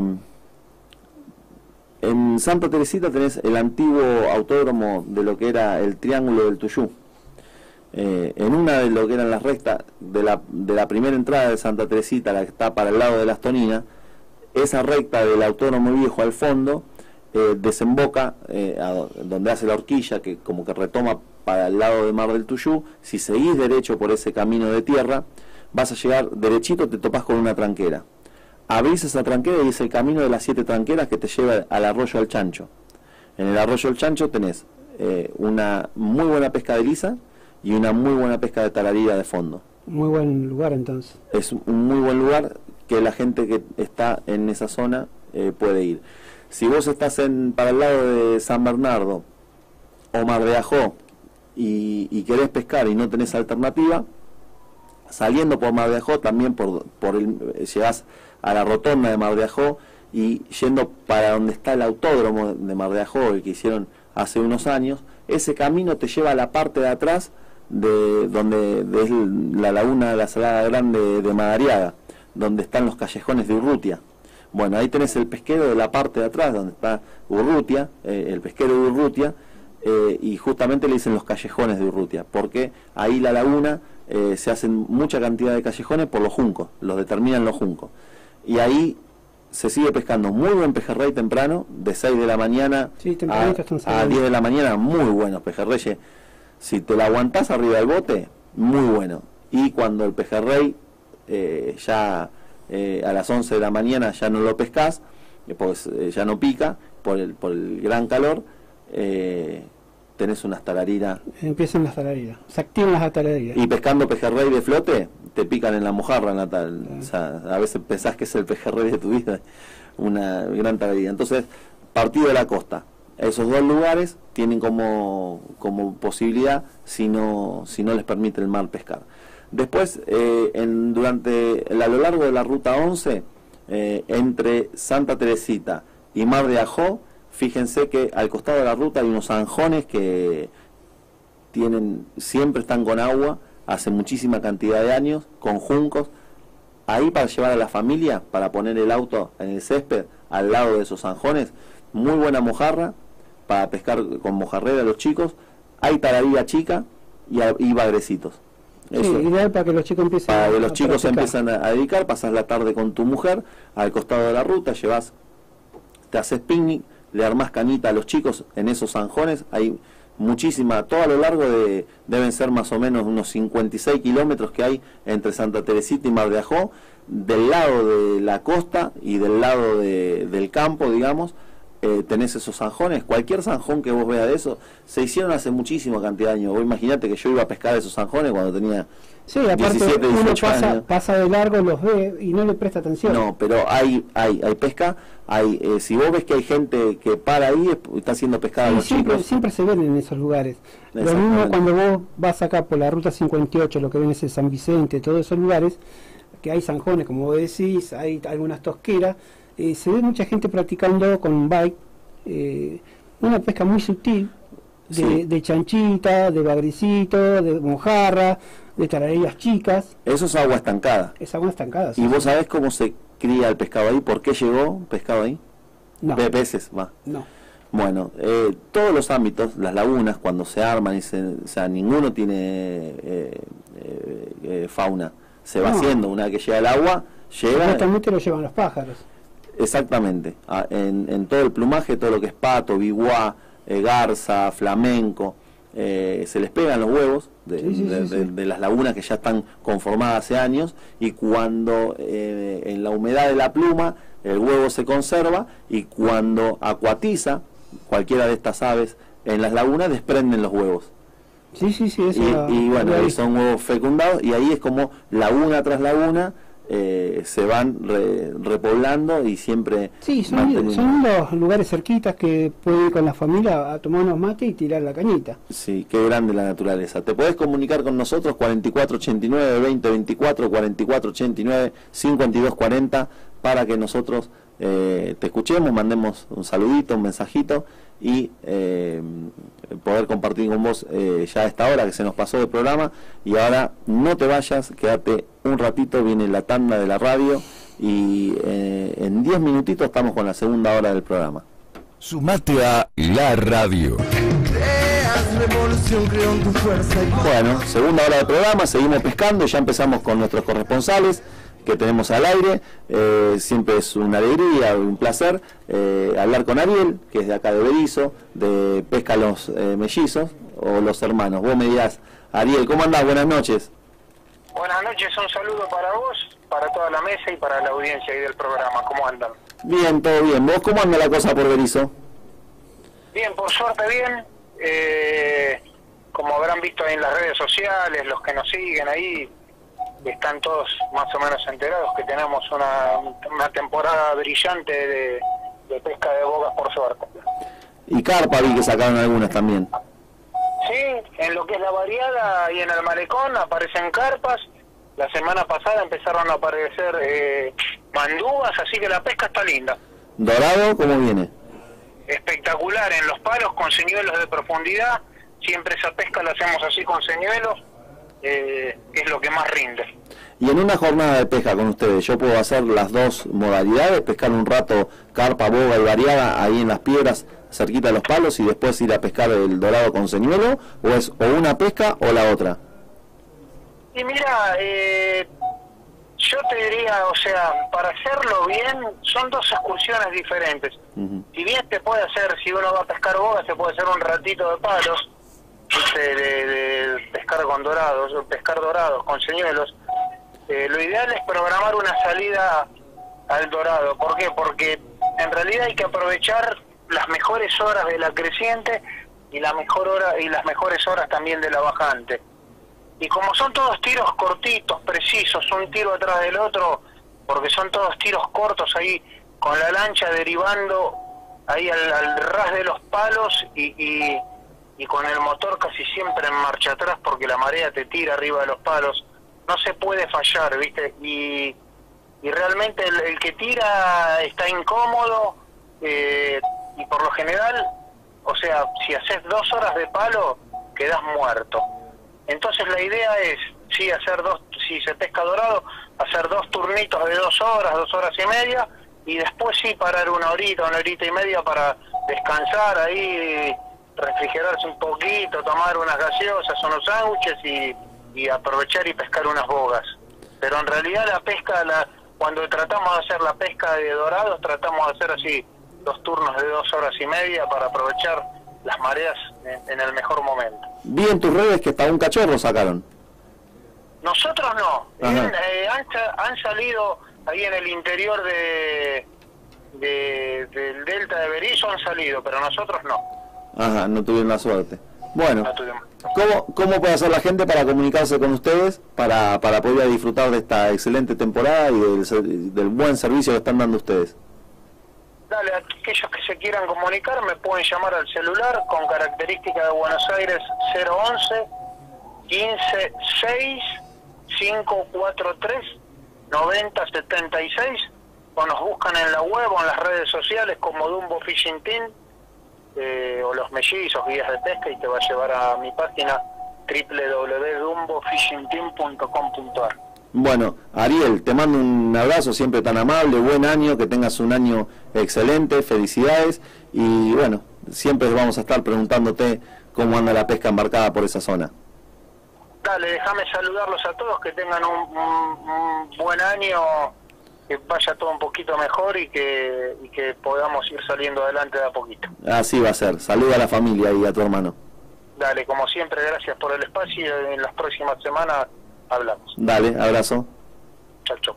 en Santa Teresita tenés el antiguo autódromo de lo que era el Triángulo del Tuyú. Eh, en una de lo que eran las rectas de la, de la primera entrada de Santa Teresita, la que está para el lado de las Toninas, esa recta del autódromo viejo al fondo eh, desemboca eh, a donde hace la horquilla, que como que retoma para el lado de Mar del Tuyú. Si seguís derecho por ese camino de tierra, vas a llegar derechito, te topás con una tranquera. Abrís esa tranquera y es el camino de las siete tranqueras que te lleva al arroyo del Chancho. En el arroyo del Chancho tenés eh, una muy buena pesca de lisa y una muy buena pesca de tararira de fondo. Muy buen lugar entonces. Es un muy buen lugar que la gente que está en esa zona eh, puede ir. Si vos estás en para el lado de San Bernardo o Mar de Ajó y, y querés pescar y no tenés alternativa, saliendo por Mar de Ajó también por, por el, llegás a la rotonda de Mar de Ajó y yendo para donde está el autódromo de Mar de Ajó, el que hicieron hace unos años, ese camino te lleva a la parte de atrás de donde es la laguna de la Salada Grande de Madariaga, donde están los callejones de Urrutia. Bueno, ahí tenés el pesquero de la parte de atrás donde está Urrutia, eh, el pesquero de Urrutia, eh, y justamente le dicen los callejones de Urrutia, porque ahí la laguna eh, se hacen mucha cantidad de callejones por los juncos, los determinan los juncos. Y ahí se sigue pescando muy buen pejerrey temprano, de seis de la mañana Sí, a, a diez de la mañana, muy buenos pejerreyes. Si te la aguantás arriba del bote, muy bueno. Y cuando el pejerrey eh, ya eh, a las once de la mañana ya no lo pescás, eh, pues eh, ya no pica por el, por el gran calor, eh, tenés unas tarariras. Empiezan las tarariras, se activan las tarariras. Y pescando pejerrey de flote, te pican en la mojarra, Natal. O sea, a veces pensás que es el pejerrey de tu vida, una gran tararira. Entonces, partido de la costa. Esos dos lugares tienen como, como posibilidad, si no, si no les permite el mar, pescar. Después, eh, en, durante a lo largo de la ruta once, eh, entre Santa Teresita y Mar de Ajó, fíjense que al costado de la ruta hay unos zanjones que tienen, siempre están con agua, hace muchísima cantidad de años, con juncos. Ahí para llevar a la familia, para poner el auto en el césped, al lado de esos zanjones, muy buena mojarra, para pescar con mojarrera a los chicos. Hay tararira chica y, y bagrecitos. Eso, sí, ideal para que los chicos empiecen para que los a chicos se practicar. empiezan a dedicar, pasas la tarde con tu mujer al costado de la ruta, llevas, te haces picnic, le armás canita a los chicos en esos zanjones. Hay muchísima, todo a lo largo de, deben ser más o menos unos cincuenta y seis kilómetros que hay entre Santa Teresita y Mar de Ajó, del lado de la costa y del lado de, del campo, digamos. Eh, tenés esos zanjones, cualquier zanjón que vos veas de eso, se hicieron hace muchísima cantidad de años. Vos imagínate que yo iba a pescar esos zanjones cuando tenía Sí, aparte diecisiete, uno dieciocho pasa, años. pasa de largo, los ve y no le presta atención. No, pero hay hay hay pesca, hay eh, si vos ves que hay gente que para ahí, está haciendo pescada a Sí, los siempre, chicos. siempre se ven en esos lugares. Lo mismo Exactamente. cuando vos vas acá por la ruta cincuenta y ocho, lo que ven es el San Vicente, todos esos lugares, que hay zanjones, como vos decís, hay algunas tosqueras, eh, se ve mucha gente practicando con bike, eh, una pesca muy sutil, de, Sí. de chanchita, de bagrecito, de mojarra, de tararillas chicas, Eso es agua estancada. es agua estancada. ¿Y vos sabés cómo se cría el pescado ahí? ¿Por qué llegó pescado ahí? No, Pe- peces, va. no. Bueno, eh, todos los ámbitos, las lagunas, cuando se arman, y se, o sea, ninguno tiene eh, eh, eh, fauna. Se va No. haciendo, una vez que llega el agua, llega... Supuestamente lo llevan los pájaros. Exactamente, a- en, en todo el plumaje, todo lo que es pato, biguá, eh, garza, flamenco, eh, se les pegan los huevos de, Sí, sí, de- sí, de- sí. de las lagunas que ya están conformadas hace años, y cuando eh, en la humedad de la pluma el huevo se conserva, y cuando acuatiza cualquiera de estas aves en las lagunas, desprenden los huevos. Sí, sí, sí, eso Y, lo- y bueno, lo he ahí visto. son huevos fecundados, y ahí es como laguna tras laguna eh, se van re- repoblando y siempre Sí, son, manteniendo. son los lugares cerquitas que puede ir con la familia a tomar unos mates y tirar la cañita. Sí, qué grande la naturaleza. Te podés comunicar con nosotros cuarenta y cuatro ochenta y nueve, veinte veinticuatro, cuarenta y cuatro ochenta y nueve, cincuenta y dos cuarenta, para que nosotros eh, te escuchemos, mandemos un saludito, un mensajito, y eh, poder compartir con vos eh, ya a esta hora que se nos pasó del programa. Y ahora no te vayas, quédate un ratito, viene la tanda de la radio, y eh, en diez minutitos estamos con la segunda hora del programa. Sumate a la radio. Bueno, segunda hora del programa, seguimos pescando, ya empezamos con nuestros corresponsales que tenemos al aire. Eh, siempre es una alegría, un placer eh, hablar con Ariel, que es de acá de Berizo, de Pesca Los eh, Mellizos, o Los Hermanos. Vos me dirás, Ariel, ¿cómo andás? Buenas noches. Buenas noches, un saludo para vos, para toda la mesa y para la audiencia ahí del programa. ¿Cómo andan? Bien, todo bien. ¿Vos cómo anda la cosa por Berizo? Bien, por suerte bien. Eh, como habrán visto ahí en las redes sociales, los que nos siguen ahí, están todos más o menos enterados que tenemos una, una temporada brillante de, de pesca de bogas, por suerte. Y carpa vi que sacaron algunas también. Sí, en lo que es la variada y en el malecón aparecen carpas. La semana pasada empezaron a aparecer eh, mandúas, así que la pesca está linda. ¿Dorado cómo viene? Espectacular, en los palos con señuelos de profundidad. Siempre esa pesca la hacemos así con señuelos, eh, que es lo que más rinde. Y en una jornada de pesca con ustedes, ¿yo puedo hacer las dos modalidades? ¿Pescar un rato carpa, boga y variada ahí en las piedras, cerquita de los palos, y después ir a pescar el dorado con señuelo? ¿O es o una pesca o la otra? Y mira, eh, yo te diría, o sea, para hacerlo bien, son dos excursiones diferentes. Uh-huh. Si bien te puede hacer, si uno va a pescar bogas, se puede hacer un ratito de palos, de, de, de pescar con dorados, pescar dorados, con señuelos. Eh, lo ideal es programar una salida al dorado. ¿Por qué? Porque en realidad hay que aprovechar las mejores horas de la creciente y la mejor hora y las mejores horas también de la bajante. Y como son todos tiros cortitos, precisos, un tiro atrás del otro, porque son todos tiros cortos ahí, con la lancha derivando ahí al, al ras de los palos y, y, y con el motor casi siempre en marcha atrás porque la marea te tira arriba de los palos, no se puede fallar, ¿viste? Y, y realmente el, el que tira está incómodo, eh, y por lo general, o sea, si haces dos horas de palo, quedás muerto. Entonces la idea es, sí, hacer dos, si se pesca dorado, hacer dos turnitos de dos horas, dos horas y media, y después sí parar una horita, una horita y media para descansar ahí, refrigerarse un poquito, tomar unas gaseosas, unos sándwiches y, y aprovechar y pescar unas bogas. Pero en realidad la pesca, la, cuando tratamos de hacer la pesca de dorados, tratamos de hacer así dos turnos de dos horas y media para aprovechar las mareas en, en el mejor momento. Vi en tus redes que hasta un cachorro sacaron. Nosotros no. Bien, eh, han, han salido ahí en el interior de, de del delta de Berizo, han salido, pero nosotros no. Ajá, no tuvieron la suerte. Bueno, no tuvimos. ¿cómo, ¿cómo puede hacer la gente para comunicarse con ustedes, para, para poder disfrutar de esta excelente temporada y del, del buen servicio que están dando ustedes? Dale, aquellos que se quieran comunicar me pueden llamar al celular con característica de Buenos Aires cero once, quince, seis, cinco cuatro tres, noventa setenta y seis, o nos buscan en la web o en las redes sociales como Dumbo Fishing Team, eh, o Los Mellizos, guías de pesca, y te va a llevar a mi página doble u doble u doble u punto dumbo fishing team punto com punto a r. Bueno, Ariel, te mando un abrazo, siempre tan amable, buen año, que tengas un año excelente, felicidades, y bueno, siempre vamos a estar preguntándote cómo anda la pesca embarcada por esa zona. Dale, déjame saludarlos a todos, que tengan un, un, un buen año, que vaya todo un poquito mejor y que, y que podamos ir saliendo adelante de a poquito. Así va a ser, saluda a la familia y a tu hermano. Dale, como siempre, gracias por el espacio y en las próximas semanas hablamos. Dale, abrazo. Chau, chau.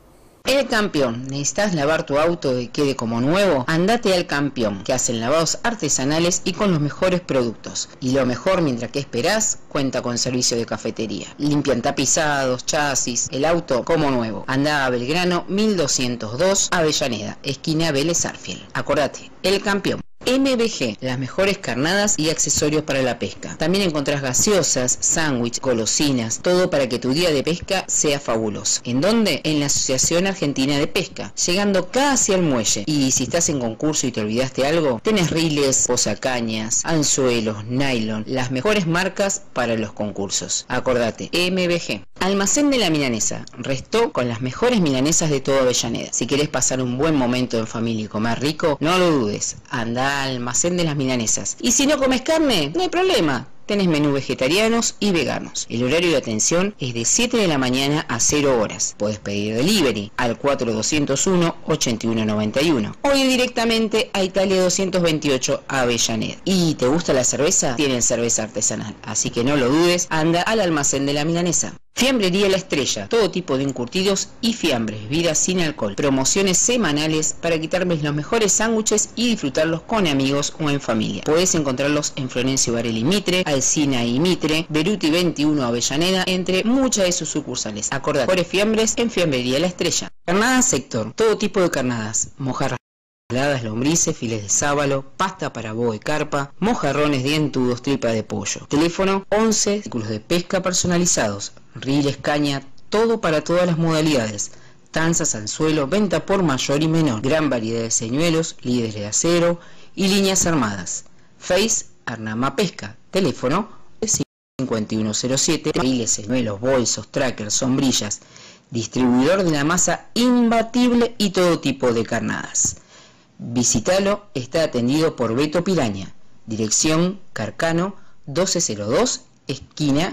El Campeón. ¿Necesitas lavar tu auto y quede como nuevo? Andate al Campeón, que hacen lavados artesanales y con los mejores productos. Y lo mejor, mientras que esperás, cuenta con servicio de cafetería. Limpian tapizados, chasis, el auto como nuevo. Andá a Belgrano mil doscientos dos, Avellaneda, esquina Vélez Arfiel. Acordate, El Campeón. M B G, las mejores carnadas y accesorios para la pesca. También encontrás gaseosas, sándwich, golosinas, todo para que tu día de pesca sea fabuloso. ¿En dónde? En la Asociación Argentina de Pesca, llegando casi al muelle. Y si estás en concurso y te olvidaste algo, tenés riles, posacañas, anzuelos, nylon, las mejores marcas para los concursos. Acordate, M B G. Almacén de la Milanesa, restó con las mejores milanesas de toda Avellaneda. Si querés pasar un buen momento en familia y comer rico, no lo dudes, andá Almacén de las Milanesas. Y si no comes carne, no hay problema, tenés menú vegetarianos y veganos. El horario de atención es de siete de la mañana a cero horas. Podés pedir delivery al cuatro dos cero uno, ocho uno nueve uno o ir directamente a Italia doscientos veintiocho a Avellaneda. ¿Y te gusta la cerveza? Tienen cerveza artesanal, así que no lo dudes, anda al Almacén de la Milanesa. Fiambrería La Estrella, todo tipo de encurtidos y fiambres, bebidas sin alcohol, promociones semanales para quitarles los mejores sándwiches y disfrutarlos con amigos o en familia. Podés encontrarlos en Florencio Varela Mitre, Alsina y Mitre, Beruti veintiuno Avellaneda, entre muchas de sus sucursales. Acordate, mejores fiambres en Fiambrería La Estrella. Carnadas Sector, todo tipo de carnadas, mojarras, saladas, lombrices, files de sábalo, pasta para boa y carpa, mojarrones dientudos, tripa de pollo. Teléfono once, círculos de pesca personalizados, riles, caña, todo para todas las modalidades. Tanzas, anzuelo, venta por mayor y menor. Gran variedad de señuelos, líderes de acero y líneas armadas. Face, Arnama Pesca. Teléfono cincuenta y uno cero siete, riles, señuelos, bolsos, trackers, sombrillas. Distribuidor de la masa imbatible y todo tipo de carnadas. Visítalo, está atendido por Beto Piraña. Dirección Carcano doce cero dos, esquina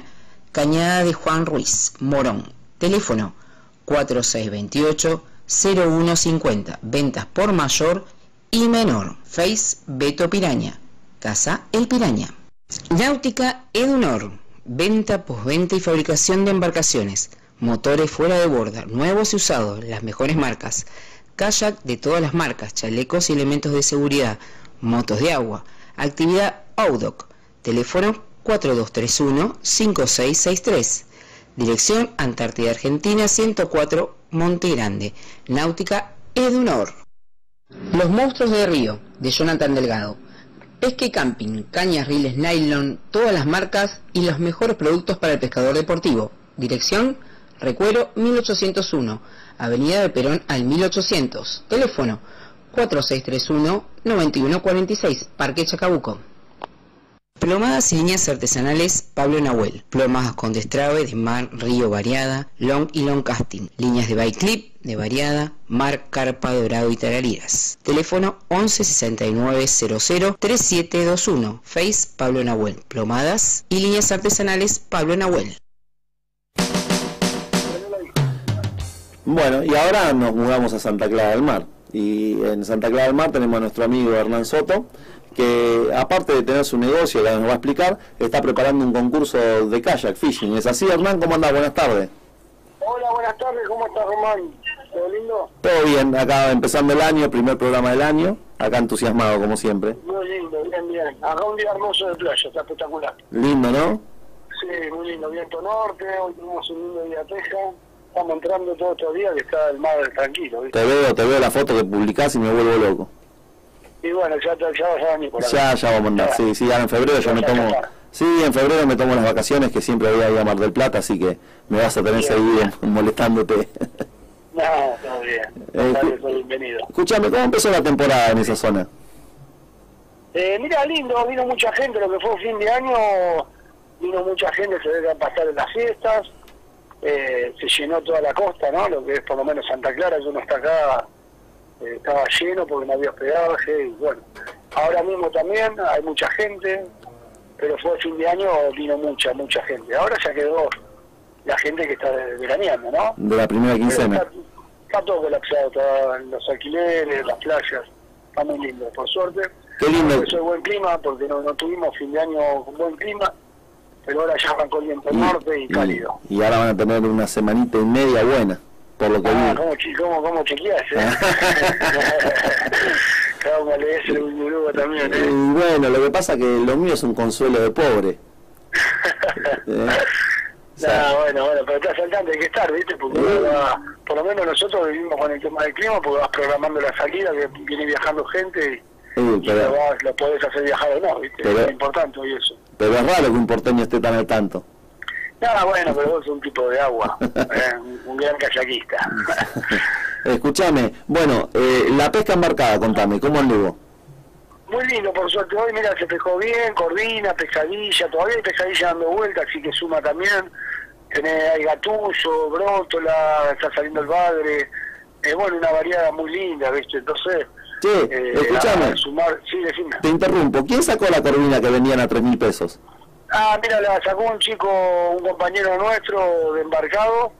Cañada de Juan Ruiz, Morón. Teléfono cuatro seis dos ocho, cero uno cinco cero. Ventas por mayor y menor. Face Beto Piraña. Casa El Piraña. Náutica Edunor. Venta, postventa y fabricación de embarcaciones. Motores fuera de borda, nuevos y usados, las mejores marcas. Kayak de todas las marcas, chalecos y elementos de seguridad. Motos de agua. Actividad Audoc. Teléfono cuatro dos tres uno, cinco seis seis tres. Dirección Antártida Argentina ciento cuatro, Monte Grande. Náutica Edunor. Los monstruos de río, de Jonathan Delgado. Pesca y camping, cañas, riles, nylon, todas las marcas y los mejores productos para el pescador deportivo. Dirección Recuero mil ochocientos uno, Avenida de Perón al mil ochocientos. Teléfono cuatro seis tres uno, nueve uno cuatro seis, Parque Chacabuco. Plomadas y líneas artesanales Pablo Nahuel. Plomadas con destrabe de mar, río, variada, long y long casting. Líneas de bike clip, de variada, mar, carpa, dorado y tarariras. Teléfono once sesenta y nueve cero cero, treinta y siete veintiuno. Face Pablo Nahuel. Plomadas y líneas artesanales Pablo Nahuel. Bueno, y ahora nos mudamos a Santa Clara del Mar. Y en Santa Clara del Mar tenemos a nuestro amigo Hernán Soto, que aparte de tener su negocio, que nos va a explicar, está preparando un concurso de kayak fishing. ¿Es así, Hernán? ¿Cómo andás? Buenas tardes. Hola, buenas tardes, ¿cómo estás, Román? ¿Todo lindo? Todo bien, acá empezando el año, primer programa del año, acá entusiasmado como siempre. Muy lindo, bien, bien. Acá un día hermoso de playa, está espectacular. Lindo, ¿no? Sí, muy lindo, viento norte, hoy tenemos un lindo día teja. Estamos entrando todos estos días que está el mar tranquilo, ¿viste? Te veo, te veo la foto que publicás y me vuelvo loco. Y bueno, ya, ya vas a venir por acá. Ya, ya vamos a andar, sí, sí, ahora en febrero yo me tomo... Sí, en febrero me tomo las vacaciones, que siempre voy a ir a Mar del Plata, así que me vas a tener bien, seguido bien. molestándote. No, todo bien. Eh, Dale, soy bienvenido. Escúchame, ¿cómo empezó la temporada en esa zona? Eh, mira, lindo, vino mucha gente, lo que fue fin de año, vino mucha gente, se debe pasar en las fiestas, eh, se llenó toda la costa, ¿no? Lo que es por lo menos Santa Clara, yo no está acá, eh, estaba lleno porque no había hospedaje, y bueno, ahora mismo también hay mucha gente, pero fue fin de año, vino mucha, mucha gente. Ahora ya quedó la gente que está veraneando, ¿no? De la primera quincena. Está, está todo colapsado, todo, los alquileres, las playas, está muy lindo, por suerte. Qué lindo. Empezó el buen clima, porque no, no tuvimos fin de año con buen clima, pero ahora ya arrancó el viento Y, norte y, y, cálido. y ahora van a tener una semanita y media buena, por lo que Ah, vi. ¿cómo, chi- cómo, cómo chequeás, eh? Cómo lees el Uruguay también, Y eh. bueno, lo que pasa que lo mío es un consuelo de pobre. Eh, o sea, No, bueno, bueno, pero estás al tanto, hay que estar, ¿viste? Porque uno va- por lo menos nosotros vivimos con el tema del clima, porque vas programando la salida, que viene viajando gente y, sí, y lo, pero, vas, lo podés hacer viajar o no, ¿viste? Pero- Es importante hoy eso. pero es raro que un porteño esté tan al tanto. No, bueno, pero vos sos un tipo de agua, eh, un, un gran kayakista. Escúchame, bueno, eh, la pesca embarcada, contame, ¿cómo anduvo? Muy lindo, por suerte. Hoy, mira, se pescó bien, corvina, pescadilla, todavía hay pescadilla dando vueltas, así que suma también. Tenés, hay gatullo, brótola, está saliendo el bagre. Eh, bueno, una variedad muy linda, ¿viste? Entonces, Sí, eh, escúchame, a sumar, sí, decime. te interrumpo, ¿quién sacó la corvina que vendían a tres mil pesos? Ah, mira, la sacó un chico, un compañero nuestro de embarcado,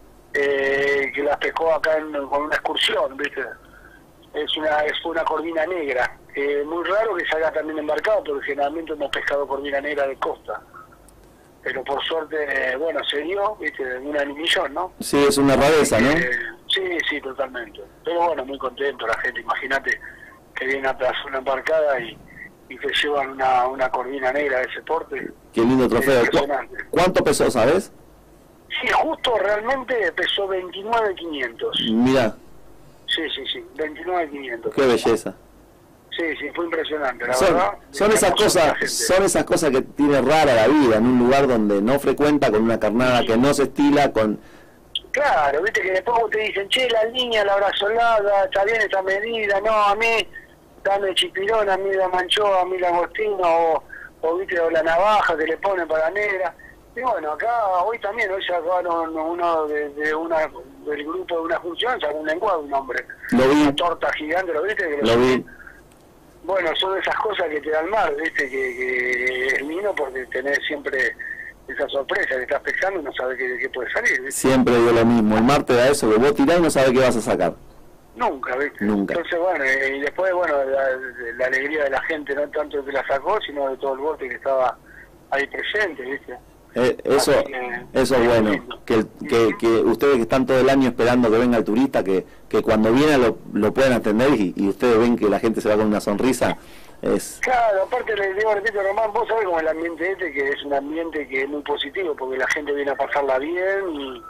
eh, que la pescó acá en, con una excursión, ¿viste? Es una, es una corvina negra. Eh, muy raro que salga también embarcado, porque generalmente hemos pescado corvina negra de costa. Pero por suerte, eh, bueno, se dio, ¿viste? Una en un millón, ¿no? Sí, es una rareza, ¿no? Eh, sí, sí, totalmente. Pero bueno, muy contento la gente. Imagínate que viene a la zona embarcada y, y te llevan una, una corvina negra de ese porte. Qué lindo trofeo. Es impresionante. ¿Cu- ¿Cuánto pesó, sabes? Sí, justo realmente pesó veintinueve quinientos. Mira, Sí, sí, sí, veintinueve quinientos. qué belleza. Sí, sí, fue impresionante, la Son, verdad. son esas Hermoso la cosas, gente. son esas cosas que tiene rara la vida, en un lugar donde no frecuenta, con una carnada que no se estila, con... Claro, viste que después te dicen, che, la línea, la brazolada, está bien esta medida, no, a mí, dame chipirón, a mí la manchó, a mí la agostino, o, o viste, o la navaja que le ponen para negra. Y bueno, acá, hoy también, hoy sacaron uno de, de una, del grupo de una función, sacó un lenguaje, un hombre. Lo vi. Una torta gigante, ¿lo viste? Que Lo vi. Bueno, son esas cosas que te da el mar, viste, que, que es lindo porque tenés siempre esa sorpresa que estás pescando y no sabes qué, qué puede salir, ¿viste? Siempre digo lo mismo, el mar te da eso, que vos tirás y no sabes qué vas a sacar. Nunca, ¿viste? Nunca. Entonces, bueno, y después, bueno, la, la alegría de la gente, no tanto de que la sacó, sino de todo el bote que estaba ahí presente, ¿viste? Eh, eso que, eso es bueno, que, que, que ustedes que están todo el año esperando que venga el turista, que, que cuando viene lo, lo puedan atender y, y ustedes ven que la gente se va con una sonrisa, es... Claro, aparte le digo, repito, Román, vos sabés como el ambiente este, que es un ambiente que es muy positivo, porque la gente viene a pasarla bien y,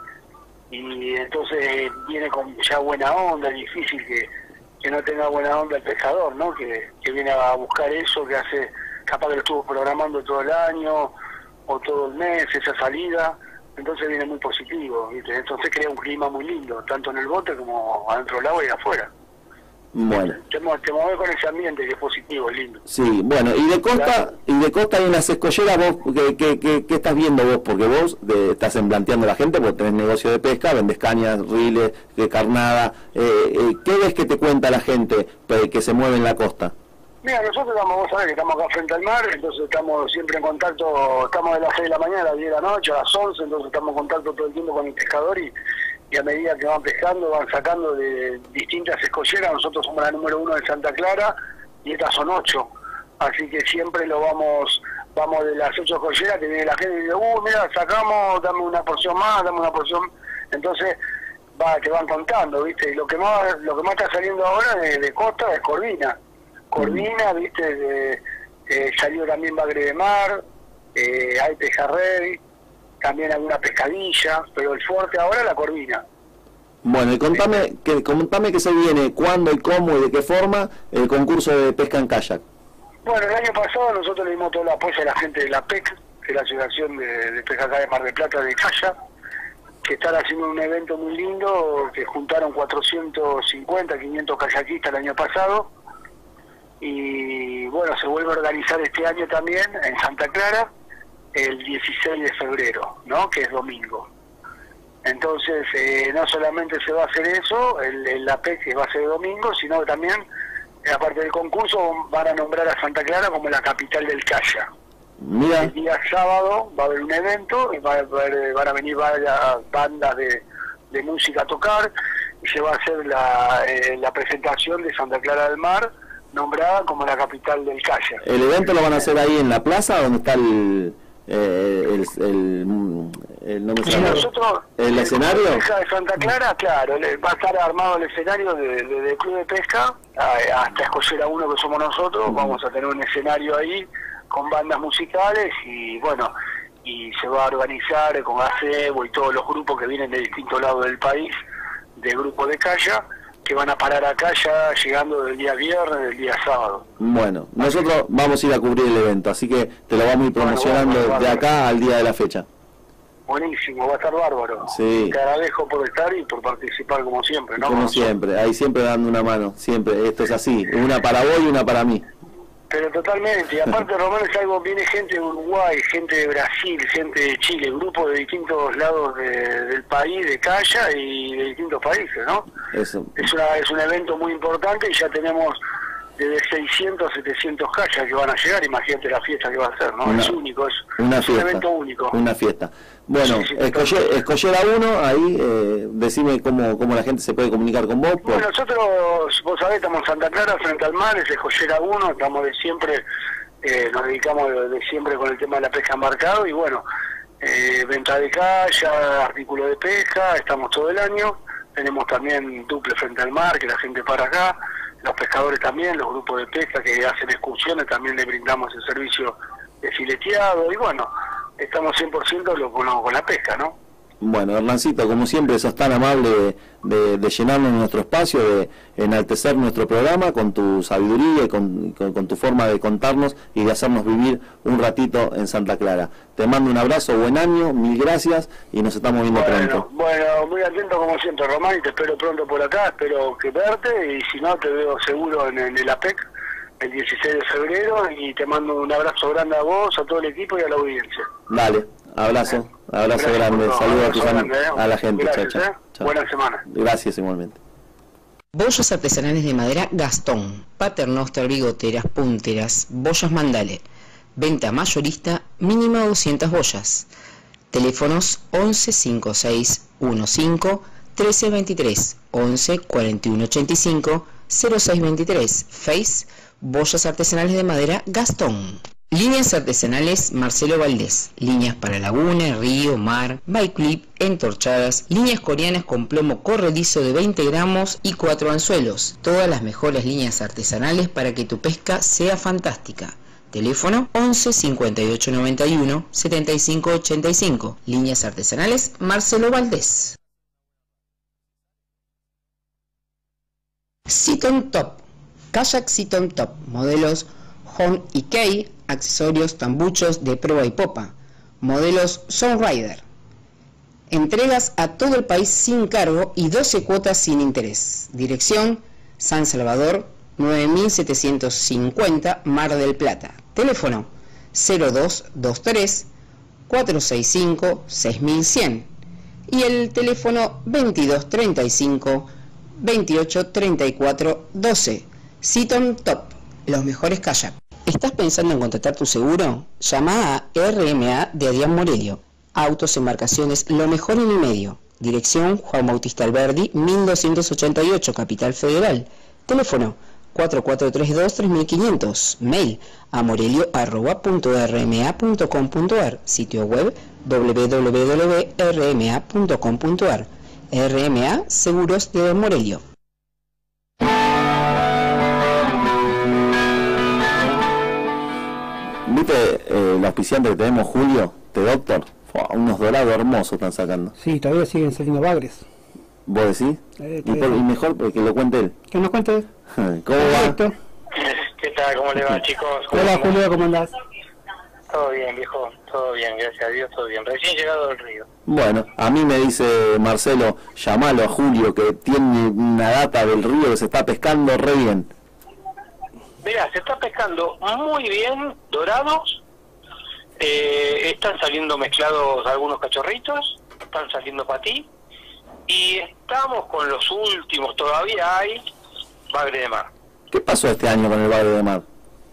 y entonces viene con ya buena onda, es difícil que, que no tenga buena onda el pescador, ¿no? Que, que viene a buscar eso, que hace, capaz que lo estuvo programando todo el año o todo el mes, esa salida, entonces viene muy positivo, ¿viste? Entonces crea un clima muy lindo, tanto en el bote como adentro del agua y afuera. Bueno. Te, te mueves con ese ambiente que es positivo, es lindo. Sí, bueno, y de costa, claro. y de costa y en las escolleras, vos, ¿qué, qué, qué, qué estás viendo vos? Porque vos de, estás emblanteando a la gente, porque tenés negocio de pesca, vendés cañas, riles, de carnada, eh, eh, ¿qué ves que te cuenta la gente eh, que se mueve en la costa? Mira, nosotros estamos, vos sabés que estamos acá frente al mar, entonces estamos siempre en contacto, estamos de las seis de la mañana a las diez de la noche, a las once, entonces estamos en contacto todo el tiempo con el pescador y, y a medida que van pescando, van sacando de distintas escolleras. Nosotros somos la número uno de Santa Clara y estas son ocho, así que siempre lo vamos vamos de las ocho escolleras, que viene la gente y dice, uh, mira, sacamos, dame una porción más, dame una porción, entonces va, te van contando, ¿viste? Y lo que más lo que más está saliendo ahora de, de costa es corvina. Corvina, viste, de, eh, salió también bagre de mar, eh, hay pejerrey, también alguna pescadilla, pero el fuerte ahora es la corvina. Bueno, y contame, que, contame que se viene, cuándo y cómo y de qué forma el concurso de pesca en kayak. Bueno, el año pasado nosotros le dimos todo el apoyo a la gente de la P E C, que es la Asociación de, de Pesca acá de Mar del Plata de kayak, que están haciendo un evento muy lindo, que juntaron cuatrocientos cincuenta, quinientos kayakistas el año pasado. Y bueno, se vuelve a organizar este año también en Santa Clara el dieciséis de febrero, ¿no? Que es domingo. Entonces, eh, no solamente se va a hacer eso, el, el la P E C que va a ser domingo, sino que también, eh, aparte del concurso, van a nombrar a Santa Clara como la capital del kayak. Mira. El día sábado va a haber un evento, y va a haber, van a venir varias bandas de, de música a tocar, y se va a hacer la, eh, la presentación de Santa Clara del Mar, nombrada como la capital del kayak. ¿El evento lo van a hacer ahí en la plaza donde está el eh, el, el, el, no me sí, nosotros, el escenario? El de Santa Clara, claro, va a estar armado el escenario de, de, del club de pesca hasta Escollera uno, que somos nosotros. Uh-huh. Vamos a tener un escenario ahí con bandas musicales y bueno, y se va a organizar con Acebo y todos los grupos que vienen de distintos lados del país, de grupos de kayak, que van a parar acá ya llegando del día viernes, del día sábado. Bueno, nosotros vamos a ir a cubrir el evento, así que te lo vamos a ir promocionando bueno, bueno, de acá al día de la fecha. Buenísimo, va a estar bárbaro. Sí. Te agradezco por estar y por participar como siempre, ¿no? Como, como siempre, ahí siempre dando una mano, siempre, esto es así, una para vos y una para mí. Pero totalmente, y aparte Román, es algo, viene gente de Uruguay, gente de Brasil, gente de Chile, grupos de distintos lados de, del país, de kayak y de distintos países, ¿no? Eso. Es, una, es un evento muy importante y ya tenemos desde seiscientos a setecientos kayak que van a llegar, imagínate la fiesta que va a ser, ¿no? Una, es único, es, una es fiesta, un evento único. Una fiesta. Bueno, sí, sí, Escollera, Escollera uno, ahí, eh, decime cómo, cómo la gente se puede comunicar con vos. Por... Bueno, nosotros, vos sabés, estamos en Santa Clara, frente al mar, es Escollera uno, estamos de siempre, eh, nos dedicamos de, de siempre con el tema de la pesca embarcado y bueno, eh, venta de kayak, artículos de pesca, estamos todo el año, tenemos también duple frente al mar, que la gente para acá, los pescadores también, los grupos de pesca que hacen excursiones, también le brindamos el servicio de fileteado y bueno, estamos cien por ciento lo, con, con la pesca, ¿no? Bueno, Hernancito, como siempre, sos tan amable de, de, de llenarnos nuestro espacio, de enaltecer nuestro programa con tu sabiduría y con, con, con tu forma de contarnos y de hacernos vivir un ratito en Santa Clara. Te mando un abrazo, buen año, mil gracias y nos estamos viendo bueno, pronto. Bueno, muy atento como siempre, Román, y te espero pronto por acá, espero que verte y si no, te veo seguro en, en el A P E C el dieciséis de febrero y te mando un abrazo grande a vos, a todo el equipo y a la audiencia. Dale, abrazo, abrazo gracias, grande, no, saludos a, tu grande, eh. a la gente. Gracias, chao, chao, eh. chao. Buena semana. Gracias igualmente. Bollos artesanales de madera Gastón, paternoster, bigoteras, punteras, bollas mandale. Venta mayorista, mínima doscientas bollas. Teléfonos once cincuenta y seis quince trece veintitrés, once cuarenta y uno ochenta y cinco cero seis veintitrés. Face Boyas Artesanales de Madera Gastón. Líneas artesanales Marcelo Valdés. Líneas para laguna, río, mar, bike clip, entorchadas. Líneas coreanas con plomo corredizo de veinte gramos y cuatro anzuelos. Todas las mejores líneas artesanales para que tu pesca sea fantástica. Teléfono once cincuenta y ocho noventa y uno setenta y cinco ochenta y cinco. Líneas artesanales Marcelo Valdés. Seaton Top. Kayak Seaton Top. Modelos Horn y Key. Accesorios tambuchos de proa y popa. Modelos Sunrider. Entregas a todo el país sin cargo y doce cuotas sin interés. Dirección San Salvador nueve mil setecientos cincuenta Mar del Plata. Teléfono cero dos dos tres cuatro seis cinco seis mil cien y el teléfono veintidós treinta y cinco veintiocho treinta y cuatro doce. Seaton Top, los mejores kayak. ¿Estás pensando en contratar tu seguro? Llama a R M A de Adrián Morelio. Autos, embarcaciones, lo mejor en el medio. Dirección Juan Bautista Alberdi, mil doscientos ochenta y ocho, Capital Federal. Teléfono cuatro cuatro tres dos tres mil quinientos. Mail a morelio arroba punto r m a punto com punto a r. Sitio web w w w punto r m a punto com punto a r. R M A Seguros de Morelio. ¿Viste eh, el auspiciante que tenemos, Julio, de Doctor? Fua, unos dorados hermosos están sacando. Sí, todavía siguen saliendo bagres. ¿Vos decís? Eh, y, por, y mejor que lo cuente él. Que nos cuente. ¿Cómo Perfecto. va? ¿Qué tal? ¿Cómo le va, chicos? Hola, Julio, ¿cómo andás? Todo bien, viejo. Todo bien, gracias a Dios, todo bien. Recién llegado del río. Bueno, a mí me dice Marcelo, llamalo a Julio, que tiene una data del río que se está pescando re bien. Mirá, se está pescando muy bien, dorados. Eh, están saliendo mezclados algunos cachorritos, están saliendo patí. Y estamos con los últimos, todavía hay bagre de mar. ¿Qué pasó este año con el bagre de mar?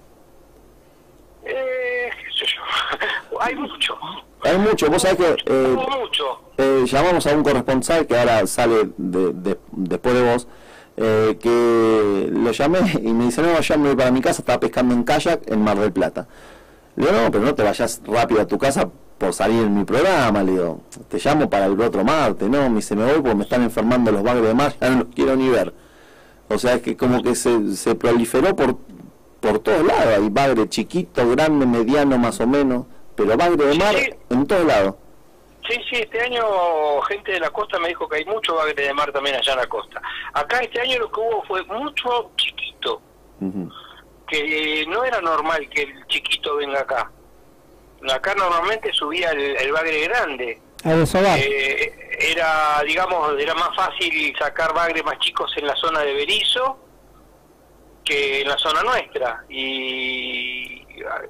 Eh, qué sé yo. Hay mucho. Hay mucho, vos sabés que eh, mucho. Eh, llamamos a un corresponsal que ahora sale de, de, después de vos, eh, que lo llamé y me dice, no, ya me voy para mi casa, estaba pescando en kayak en Mar del Plata. Le digo, no, pero no te vayas rápido a tu casa por salir en mi programa. Le digo, te llamo para el otro martes. No, me dice, me voy porque me están enfermando los bagres de mar, ya no los quiero ni ver. O sea, es que como que se, se proliferó por por todos lados. Hay bagre chiquito, grande, mediano más o menos, pero bagre de mar sí, en todos lados. Sí, sí, este año gente de la costa me dijo que hay mucho bagre de mar también allá en la costa. Acá este año lo que hubo fue mucho chiquito, uh-huh. que no era normal que el chiquito venga acá. Acá normalmente subía el, el bagre grande. Eh, era, digamos, era más fácil sacar bagre más chicos en la zona de Berizo que en la zona nuestra. Y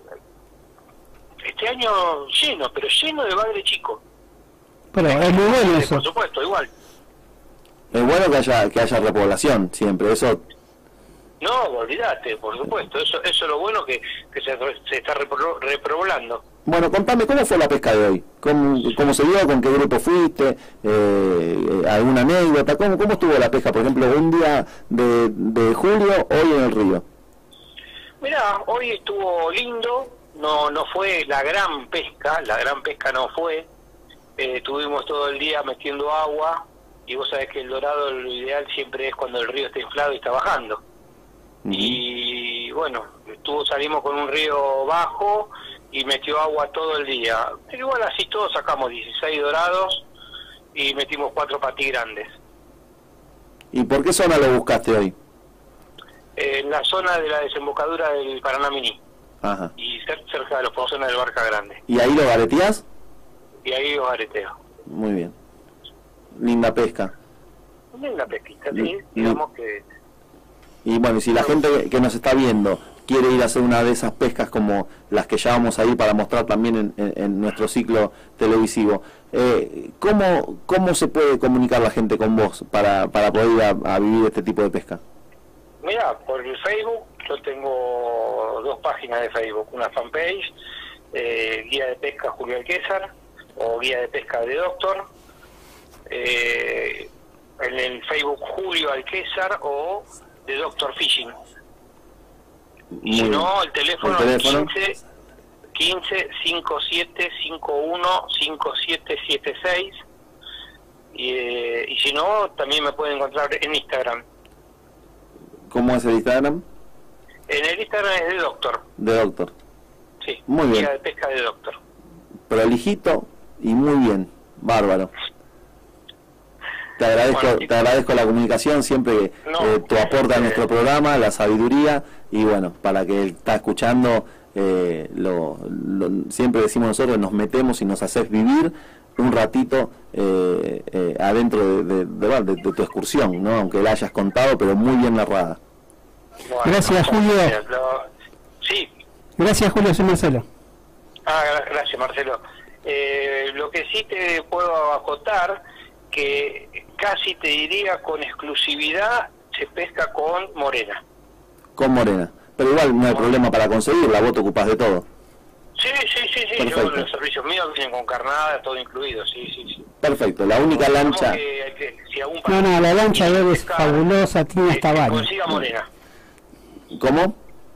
este año lleno, pero lleno de bagre chico. Pero es muy bueno eso. Por supuesto, igual. Es bueno que haya que haya repoblación siempre, eso. No, olvídate, por supuesto. Eso eso es lo bueno que, que se, se está repro, repoblando. Bueno, contame, ¿cómo fue la pesca de hoy? ¿Cómo, cómo se dio? ¿Con qué grupo fuiste? Eh, ¿Alguna anécdota? ¿Cómo, ¿Cómo estuvo la pesca? Por ejemplo, un día de, de julio, hoy en el río. Mirá, hoy estuvo lindo. No no fue la gran pesca, la gran pesca no fue. Eh, estuvimos todo el día metiendo agua, y vos sabés que el dorado lo ideal siempre es cuando el río está inflado y está bajando. Uh-huh. Y bueno, estuvo, salimos con un río bajo y metió agua todo el día. Pero igual así todos sacamos dieciséis dorados y metimos cuatro patí grandes. ¿Y por qué zona lo buscaste hoy? Eh, en la zona de la desembocadura del Paraná Miní. Ajá. Y cerca de los pozones del Barca Grande. ¿Y ahí lo gareteás? Y ahí los areteo. Muy bien. Linda pesca. Linda pesquita, sí. Digamos que... Y bueno, si la gente que nos está viendo quiere ir a hacer una de esas pescas como las que ya vamos a ir para mostrar también en, en, en nuestro ciclo televisivo, eh, ¿cómo, ¿cómo se puede comunicar la gente con vos para, para poder ir a, a vivir este tipo de pesca? Mira, por el Facebook, yo tengo dos páginas de Facebook, una fanpage, eh, Guía de Pesca Julio Alquézar, o Guía de Pesca de Doctor, eh, en el Facebook Julio Alquézar o de Doctor Fishing. Y si no, el teléfono, el teléfono. quince, quince, cincuenta y siete, cincuenta y uno, cincuenta y siete setenta y seis. Y, eh, y si no, también me pueden encontrar en Instagram. ¿Cómo es el Instagram? En el Instagram es de Doctor. De Doctor. Sí, Muy bien. Guía de Pesca de Doctor. Prolijito y muy bien. Bárbaro. Te agradezco, Bueno, te agradezco la comunicación, siempre No, eh, tu aporte a eh, nuestro programa, la sabiduría, y bueno, para que él está escuchando, eh, lo, lo, siempre decimos nosotros, nos metemos y nos haces vivir un ratito eh, eh, adentro de, de, de, de, de tu excursión, ¿no? Aunque la hayas contado, pero muy bien narrada. Bueno, Gracias, Julio. lo- Sí. Gracias, Julio, soy Marcelo. Ah, gra- gracias, Marcelo. Eh, lo que sí te puedo acotar, que casi te diría con exclusividad se pesca con morena. Con morena. Pero igual no hay problema para conseguirla, vos te ocupás de todo. Sí, sí, sí, sí. Perfecto. Yo, los servicios míos vienen con carnada, todo incluido, sí, sí, sí. Perfecto, la única Digamos lancha... que- que si algún No, no, la lancha de él es pesca, fabulosa, tiene que- hasta que varios. consiga morena. ¿Cómo?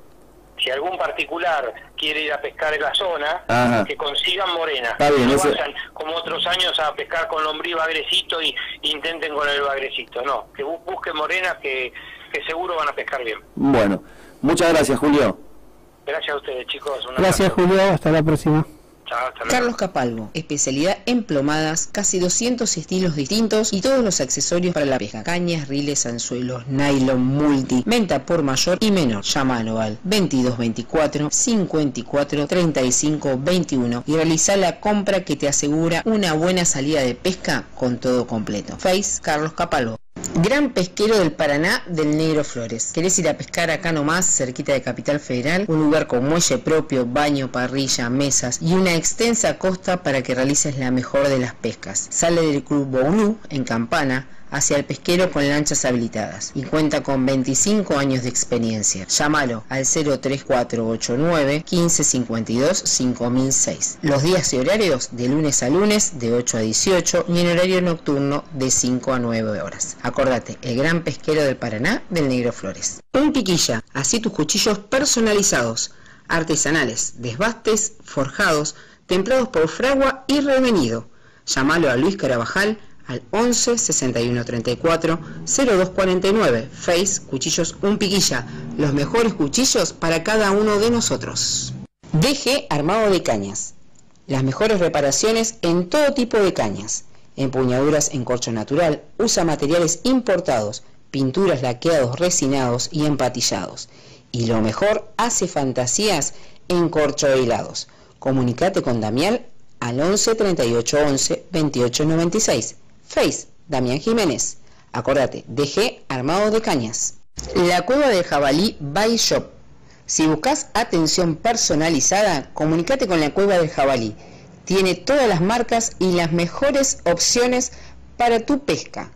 Si algún particular quiere ir a pescar en la zona, Ajá. que consigan morena. Está bien, no ese- vayan como otros años a pescar con lombriz bagrecito y intenten con el bagrecito. No, que bu- busquen morena que, que seguro van a pescar bien. Bueno, muchas gracias, Julio. Gracias a ustedes, chicos. Un Gracias, abrazo. Julio, hasta la próxima. Chao, hasta luego. Carlos Capalvo, especialidad en plomadas, casi doscientos estilos distintos y todos los accesorios para la pesca: cañas, riles, anzuelos, nylon, multi, venta por mayor y menor. Llámalo al veintidós veinticuatro, cincuenta y cuatro, treinta y cinco, veintiuno y realiza la compra que te asegura una buena salida de pesca con todo completo. Face Carlos Capalvo. Gran pesquero del Paraná del Negro Flores. ¿Querés ir a pescar acá nomás, cerquita de Capital Federal? Un lugar con muelle propio, baño, parrilla, mesas y una extensa costa para que realices la mejor de las pescas. Sale del Club Boulou, en Campana, hacia el pesquero con lanchas habilitadas y cuenta con veinticinco años de experiencia. Llámalo al cero tres cuatro ocho nueve, quince cincuenta y dos, cinco mil seis. Los días y horarios de lunes a lunes de ocho a dieciocho y en horario nocturno de cinco a nueve horas. Acordate, el gran pesquero del Paraná del Negro Flores. Un piquilla, así tus cuchillos personalizados, artesanales, desbastes, forjados, templados por fragua y revenido. Llámalo a Luis Carabajal al once, sesenta y uno, treinta y cuatro, cero dos cuarenta y nueve. Face Cuchillos Un Piquilla, los mejores cuchillos para cada uno de nosotros. D G Armado de Cañas, las mejores reparaciones en todo tipo de cañas. Empuñaduras en corcho natural, usa materiales importados, pinturas, laqueados, resinados y empatillados. Y lo mejor, hace fantasías en corcho helados. Comunicate con Damián al once, treinta y ocho, once, veintiocho, noventa y seis. Face, Damián Jiménez. Acordate, D G Armado de Cañas. La Cueva del Jabalí by Shop. Si buscas atención personalizada, comunicate con la Cueva del Jabalí. Tiene todas las marcas y las mejores opciones para tu pesca.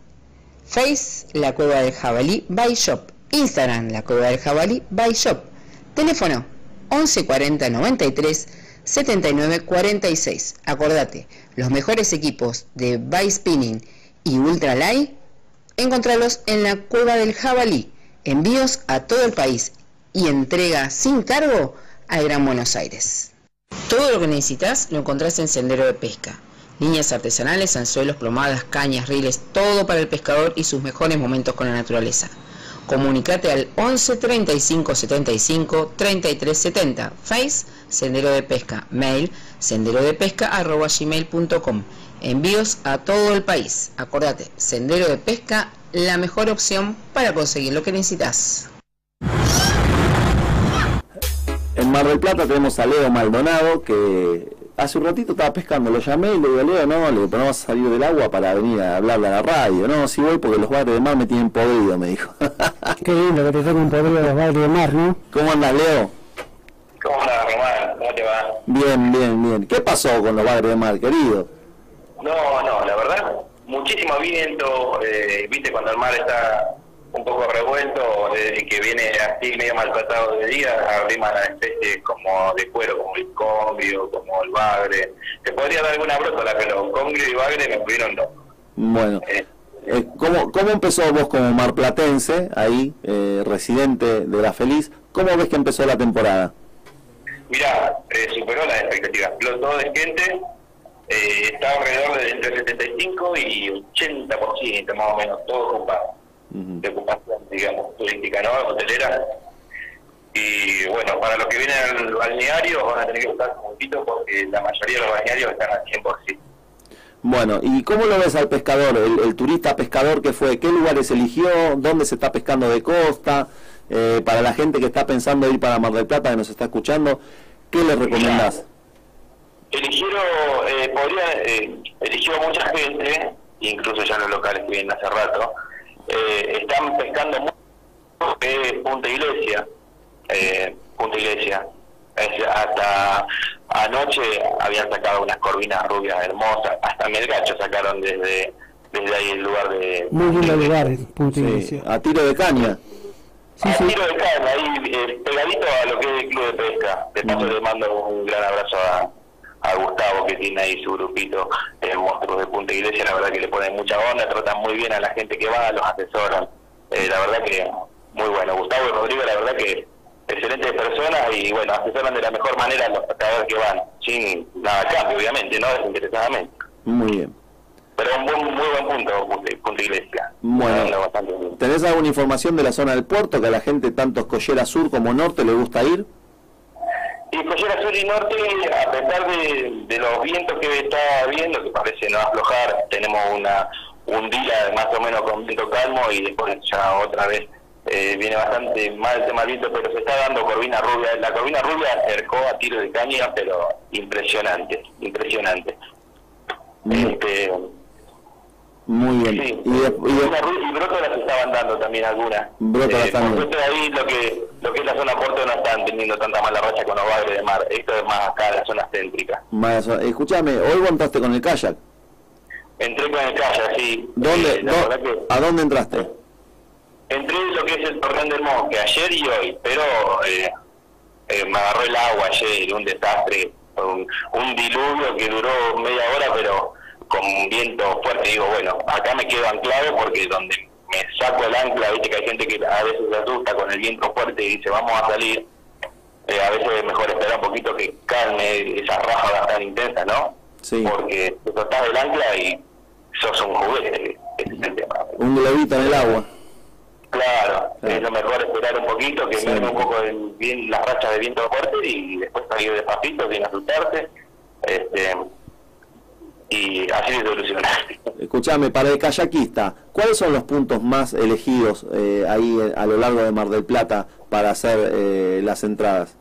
Face, La Cueva del Jabalí by Shop. Instagram, La Cueva del Jabalí by Shop. Teléfono once cuarenta, noventa y tres, setenta y nueve, cuarenta y seis. Acordate, los mejores equipos de By Spinning y Ultralight, encontralos en la Cueva del Jabalí. Envíos a todo el país y entrega sin cargo al Gran Buenos Aires. Todo lo que necesitas lo encontrás en Sendero de Pesca. Líneas artesanales, anzuelos, plomadas, cañas, riles, todo para el pescador y sus mejores momentos con la naturaleza. Comunicate al once, treinta y cinco, setenta y cinco, treinta y tres, setenta. Face, Sendero de Pesca. Mail, senderodepesca arroba gmail punto com. Envíos a todo el país. Acordate, Sendero de Pesca, la mejor opción para conseguir lo que necesitas. En Mar del Plata tenemos a Leo Maldonado, que hace un ratito estaba pescando, lo llamé y le digo, Leo, no, le digo, pero no vas a salir del agua para venir a hablarle a la radio. No, sí voy porque los bares de mar me tienen podrido, me dijo. Qué lindo que te toquen un podrido los bares de mar, ¿no? ¿Cómo andas, Leo? ¿Cómo andás, Román? ¿Cómo te va? Bien, bien, bien. ¿Qué pasó con los bares de mar, querido? No, no, la verdad, muchísimo viento, eh, viste cuando el mar está un poco revuelto, desde que viene así medio maltratado de día, arriman a especies como de cuero, como el congrio, como el bagre. Te podría dar alguna brótola, pero congrio y bagre me pudieron no. Bueno, eh, eh, ¿cómo, ¿cómo empezó vos como marplatense, ahí, eh, residente de La Feliz? ¿Cómo ves que empezó la temporada? Mirá, eh, superó las expectativas. Explotó de gente, eh, está alrededor de entre setenta y cinco y ochenta por ciento más o menos, todo ocupado. Uh-huh. De ocupación, digamos, turística, ¿no? Hotelera. Y bueno, para los que vienen al balneario van a tener que buscar un poquito porque la mayoría de los balnearios están al cien por ciento. Bueno, ¿y cómo lo ves al pescador, el, el turista pescador que fue? ¿Qué lugares eligió? ¿Dónde se está pescando de costa? Eh, para la gente que está pensando ir para Mar del Plata, que nos está escuchando, ¿qué les recomendás? Eligieron, eh, podría, eh, eligió mucha gente, incluso ya los locales que vienen hace rato, eh, están pescando mucho eh, Punta Iglesia, eh, Punta Iglesia. Es, hasta anoche habían sacado unas corvinas rubias hermosas, hasta Melgacho sacaron desde desde ahí el lugar de... Muy lindo lugar, Punta Iglesia. Sí, a tiro de caña. Sí, a sí. tiro de caña, ahí eh, pegadito a lo que es el club de pesca. De paso le mando un gran abrazo a, a Gustavo, que tiene ahí su grupito de monstruos de Punta Iglesia. La verdad que le ponen mucha onda, tratan muy bien a la gente que va, los asesoran. Eh, la verdad que muy bueno. Gustavo y Rodrigo, la verdad que excelentes personas y bueno, asesoran de la mejor manera a los pescadores que van, sin nada a cambio, obviamente, no desinteresadamente. Muy bien. Pero un buen, muy buen punto, Punta Iglesia. Bueno, Bastante bien. ¿tenés alguna información de la zona del puerto que a la gente, tanto Escollera Sur como Norte, le gusta ir? Y Escollera Sur y Norte, a pesar de, de los vientos que está habiendo, que parece no aflojar, tenemos una un día más o menos con viento calmo y después ya otra vez eh, viene bastante mal el tema del viento, pero se está dando corvina rubia. La corvina rubia acercó a tiro de caña, pero impresionante, impresionante. Muy, este, muy bien. sí, Y, de, y, de, y brótolas se estaban dando también algunas. Brótolas eh, también. Por suerte ahí lo que, lo que es la zona puerto no están teniendo tanta mala racha con los bagres de mar. Esto es más acá, la zona céntrica. Más, escúchame, hoy montaste con el kayak. Entré con el kayak, sí. ¿Dónde, Eh, la do, verdad que ¿A dónde entraste? entré en lo que es el Torreón del Monje ayer y hoy, pero eh, eh, me agarró el agua ayer, un desastre, un, un diluvio que duró media hora, pero con viento fuerte. Digo, bueno, acá me quedo anclado porque donde me saco el ancla, viste que hay gente que a veces se asusta con el viento fuerte y dice vamos a salir, eh, a veces es mejor esperar un poquito que calme esas ráfagas tan intensas, ¿no? Sí. Porque te soltás del ancla y sos un juguete, ese es el tema. Un globito en el agua. Claro, Claro. es lo mejor esperar un poquito, que Sí. me un poco el, bien, las rachas de viento fuerte y después salir despacito sin asustarse. Este, y así de solucionar. Escuchame, para el kayakista, ¿cuáles son los puntos más elegidos eh, ahí eh, a lo largo de Mar del Plata para hacer eh, las entradas?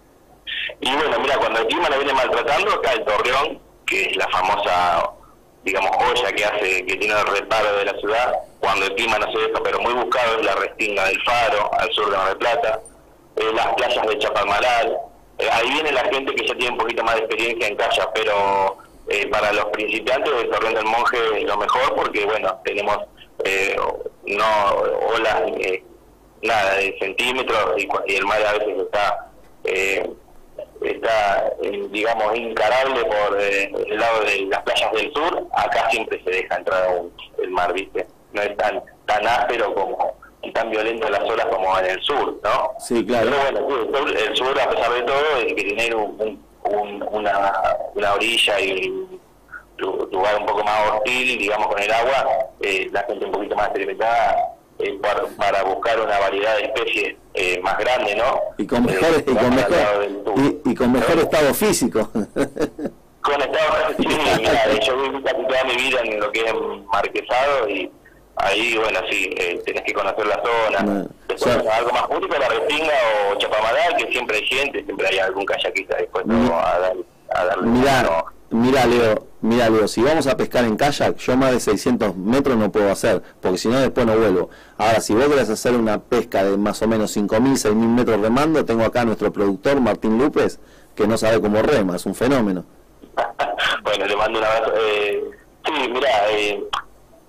Y bueno, mira, cuando el clima lo viene maltratando, acá el Torreón, que es la famosa, digamos, joya que hace, que tiene el reparo de la ciudad, cuando el clima no se deja, pero muy buscado, es la Restinga del Faro, al sur de Mar del Plata, eh, las playas de Chapalmalal. Eh, ahí viene la gente que ya tiene un poquito más de experiencia en kayak, pero eh, para los principiantes el Torreón del Monje es lo mejor porque, bueno, tenemos eh, no olas, eh, nada, de centímetros y, y el mar a veces está... Eh, está, eh, digamos, incarable por eh, el lado de las playas del sur. Acá siempre se deja entrar un, el mar, ¿viste? No es tan tan áspero como y tan violento las olas como en el sur, ¿no? Sí, claro. Pero bueno, el sur, el sur, a pesar de todo, es que tiene un, un, una, una orilla y un lugar un poco más hostil, digamos, con el agua, eh, la gente un poquito más experimentada eh, para, para buscar una variedad de especies eh, más grande, ¿no? Y con mejor, eh, y con mejor, y, y con mejor estado físico. Con estado, sí, mira, yo viví casi toda mi vida en lo que es Marquesado y ahí, bueno, sí, eh, tenés que conocer la zona. No, Después, o sea, algo más público, la Restinga o Chapalmalal, que siempre hay gente, siempre hay algún kayakista dispuesto Mi- a, dar, a darle Mirá, mano. mirá, Leo, mirá, Leo, si vamos a pescar en kayak, yo más de seiscientos metros no puedo hacer, porque si no después no vuelvo. Ahora, si vos querés hacer una pesca de más o menos cinco mil, seis mil metros remando, tengo acá a nuestro productor, Martín López, que no sabe cómo rema, es un fenómeno. Bueno, le mando un abrazo. Eh, sí, mirá, eh,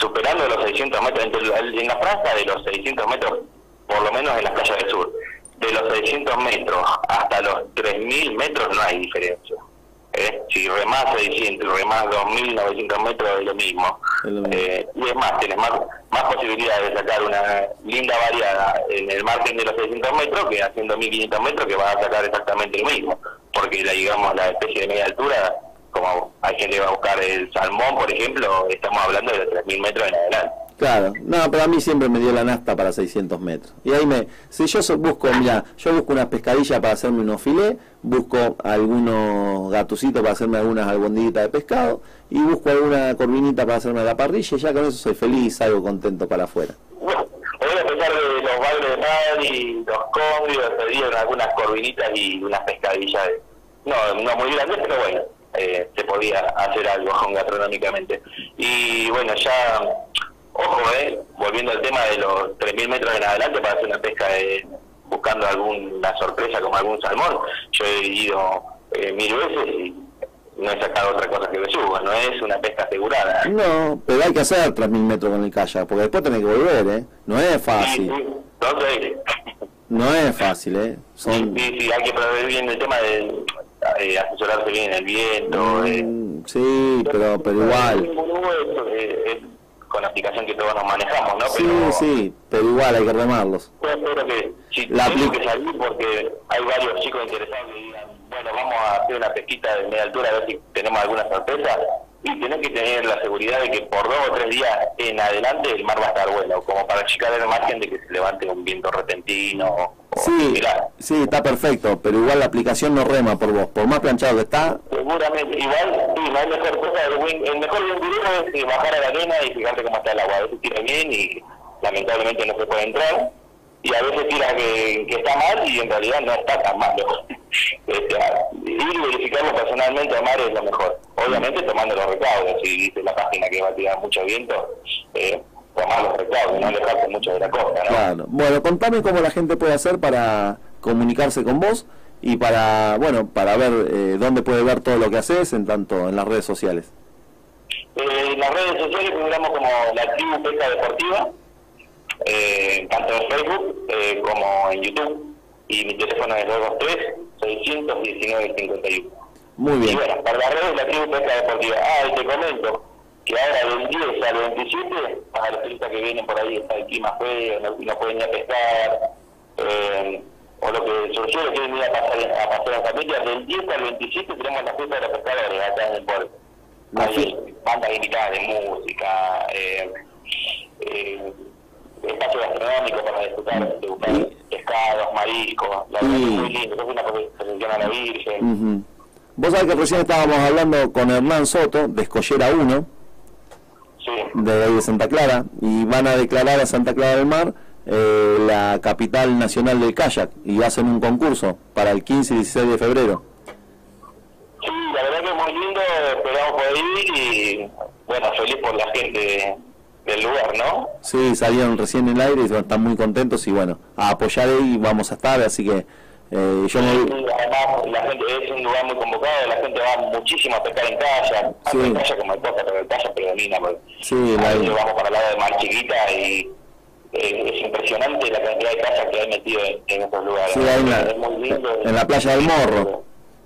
superando los seiscientos metros, en la franja de los seiscientos metros, por lo menos en las playas del sur, de los seiscientos metros hasta los tres mil metros no hay diferencia. ¿eh? Si remás seiscientos y remás dos mil novecientos metros es lo mismo. Es lo mismo. Eh, y es más, tienes más, más posibilidades de sacar una linda variada en el margen de los seiscientos metros que haciendo mil quinientos metros, que vas a sacar exactamente lo mismo. Porque la, digamos, la especie de media altura, como hay gente que va a buscar el salmón, por ejemplo, estamos hablando de los tres mil metros en adelante. Claro, no, pero a mí siempre me dio la nasta para seiscientos metros. Y ahí me, si yo so, busco, mira, yo busco unas pescadillas para hacerme unos filés, busco algunos gatucitos para hacerme algunas albondiguitas de pescado, y busco alguna corvinita para hacerme a la parrilla, y ya con eso soy feliz, salgo contento para afuera. Bueno, hoy a pesar de los bailes de mar y los cómbios, se dieron algunas corvinitas y unas pescadillas, no, no muy grandes, pero bueno, eh, se podía hacer algo gastronómicamente. Y bueno, ya... Ojo, eh, volviendo al tema de los tres mil metros en adelante para hacer una pesca de, buscando alguna sorpresa como algún salmón. Yo he ido eh, mil veces y no he sacado otra cosa que besugo, no es una pesca asegurada. No, pero hay que hacer tres mil metros con el kayak, porque después tenés que volver, ¿eh? No es fácil. Sí, sí. Entonces, no es fácil, ¿eh? Son... Sí, sí, hay que prever bien el tema de eh, asesorarse bien el viento. Mm, eh. Sí, pero, pero igual. Eh, eh, con la aplicación que todos nos manejamos, ¿no? Sí, pero, sí, pero igual hay que remarlos. Yo espero que si la tengo que salir, porque hay varios chicos interesados que digan, bueno, vamos a hacer una pesquita de media altura a ver si tenemos alguna sorpresa, y tenés que tener la seguridad de que por dos o tres días en adelante el mar va a estar bueno, como para achicar el margen de que se levante un viento repentino o sí, similar. Sí, está perfecto, pero igual la aplicación no rema por vos, por más planchado que está. Seguramente, igual, sí, no hay mejor cosa, el, win, el mejor bien es bajar a la arena y fijarte cómo está el agua. A veces tira bien y lamentablemente no se puede entrar, y a veces tira que, que está mal y en realidad no está tan mal. Este, ir y verificarlo personalmente a mar es lo mejor, obviamente tomando los recaudos. Si dice la página que va a tirar mucho viento, eh, tomar los recaudos, no alejarse mucho de la costa, ¿no? Claro. Bueno, contame cómo la gente puede hacer para comunicarse con vos y para, bueno, para ver eh, dónde puede ver todo lo que haces, en tanto en las redes sociales. Eh, en las redes sociales figuramos como la Tribu Pesca Deportiva, eh, tanto en Facebook eh, como en YouTube, y mi teléfono es dos dos tres, seiscientos diecinueve, cincuenta y uno. Muy bien. Y bueno, para las redes la Tribu Pesca Deportiva. Ah, y te comento que ahora del diez al veintisiete, para los turistas que vienen por ahí, está el clima feo, no, no pueden ir a pescar, eh, o lo que surgió, que quieren ir a pasar, a pasar en familia, del diez al veintisiete tenemos la fiesta de los pescadores acá en el puerto. Hay bandas invitadas de música, eh, eh, espacio gastronómico para disfrutar, de buscar y, pescados, mariscos, la verdad es muy lindo, es una procesión a la Virgen. Uh-huh. Vos sabés que recién estábamos hablando con Hernán Soto, de Escollera uno, sí, de ahí de Santa Clara, y van a declarar a Santa Clara del Mar eh, la capital nacional del kayak, y hacen un concurso para el quince y dieciséis de febrero. Sí, la verdad que es muy lindo, esperamos poder ir y bueno, feliz por la gente del lugar, ¿no? Sí, salieron recién en el aire y están muy contentos y bueno, a apoyar ahí vamos a estar, así que eh, yo me... Sí, además la gente es un lugar muy convocado, la gente va muchísimo a pescar en kayak, sí, en kayak como el costa, pero el kayak predomina, porque sí, a veces la... vamos para el lado de Mar Chiquita y eh, es impresionante la cantidad de kayak que hay metido en, en estos lugares. Sí, ahí en la, es muy lindo, en la playa del Morro.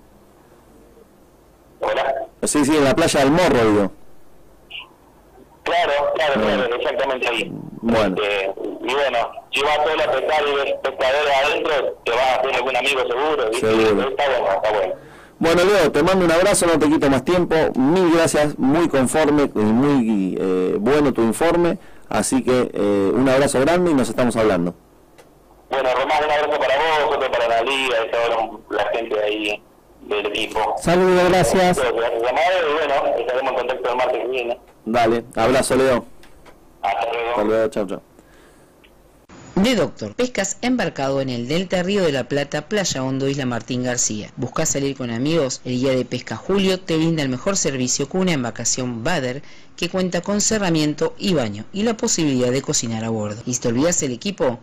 ¿Hola? Sí, sí, en la playa del Morro, digo. Claro, claro, bueno, claro, exactamente ahí. Bueno. Este, y bueno, si vas todo a pescar y ves pescadores adentro, te vas a hacer algún amigo seguro. ¿Viste? Seguro. Está bueno, está bueno. Bueno, Leo, te mando un abrazo, no te quito más tiempo. Mil gracias, muy conforme y muy eh, bueno tu informe. Así que eh, un abrazo grande y nos estamos hablando. Bueno, Román, un abrazo para vos, otro para la liga, y toda la gente ahí del equipo. Saludos, gracias. Gracias, y bueno, estaremos en contacto el martes que viene. Dale, abrazo, Leo. Hasta luego. Hasta luego, chao, chao. De Doctor Pescas, embarcado en el Delta Río de la Plata, Playa Hondo, Isla Martín García. ¿Buscás salir con amigos? El guía de pesca Julio te brinda el mejor servicio con una embarcación Bader que cuenta con cerramiento y baño y la posibilidad de cocinar a bordo. ¿Y si te olvidas el equipo?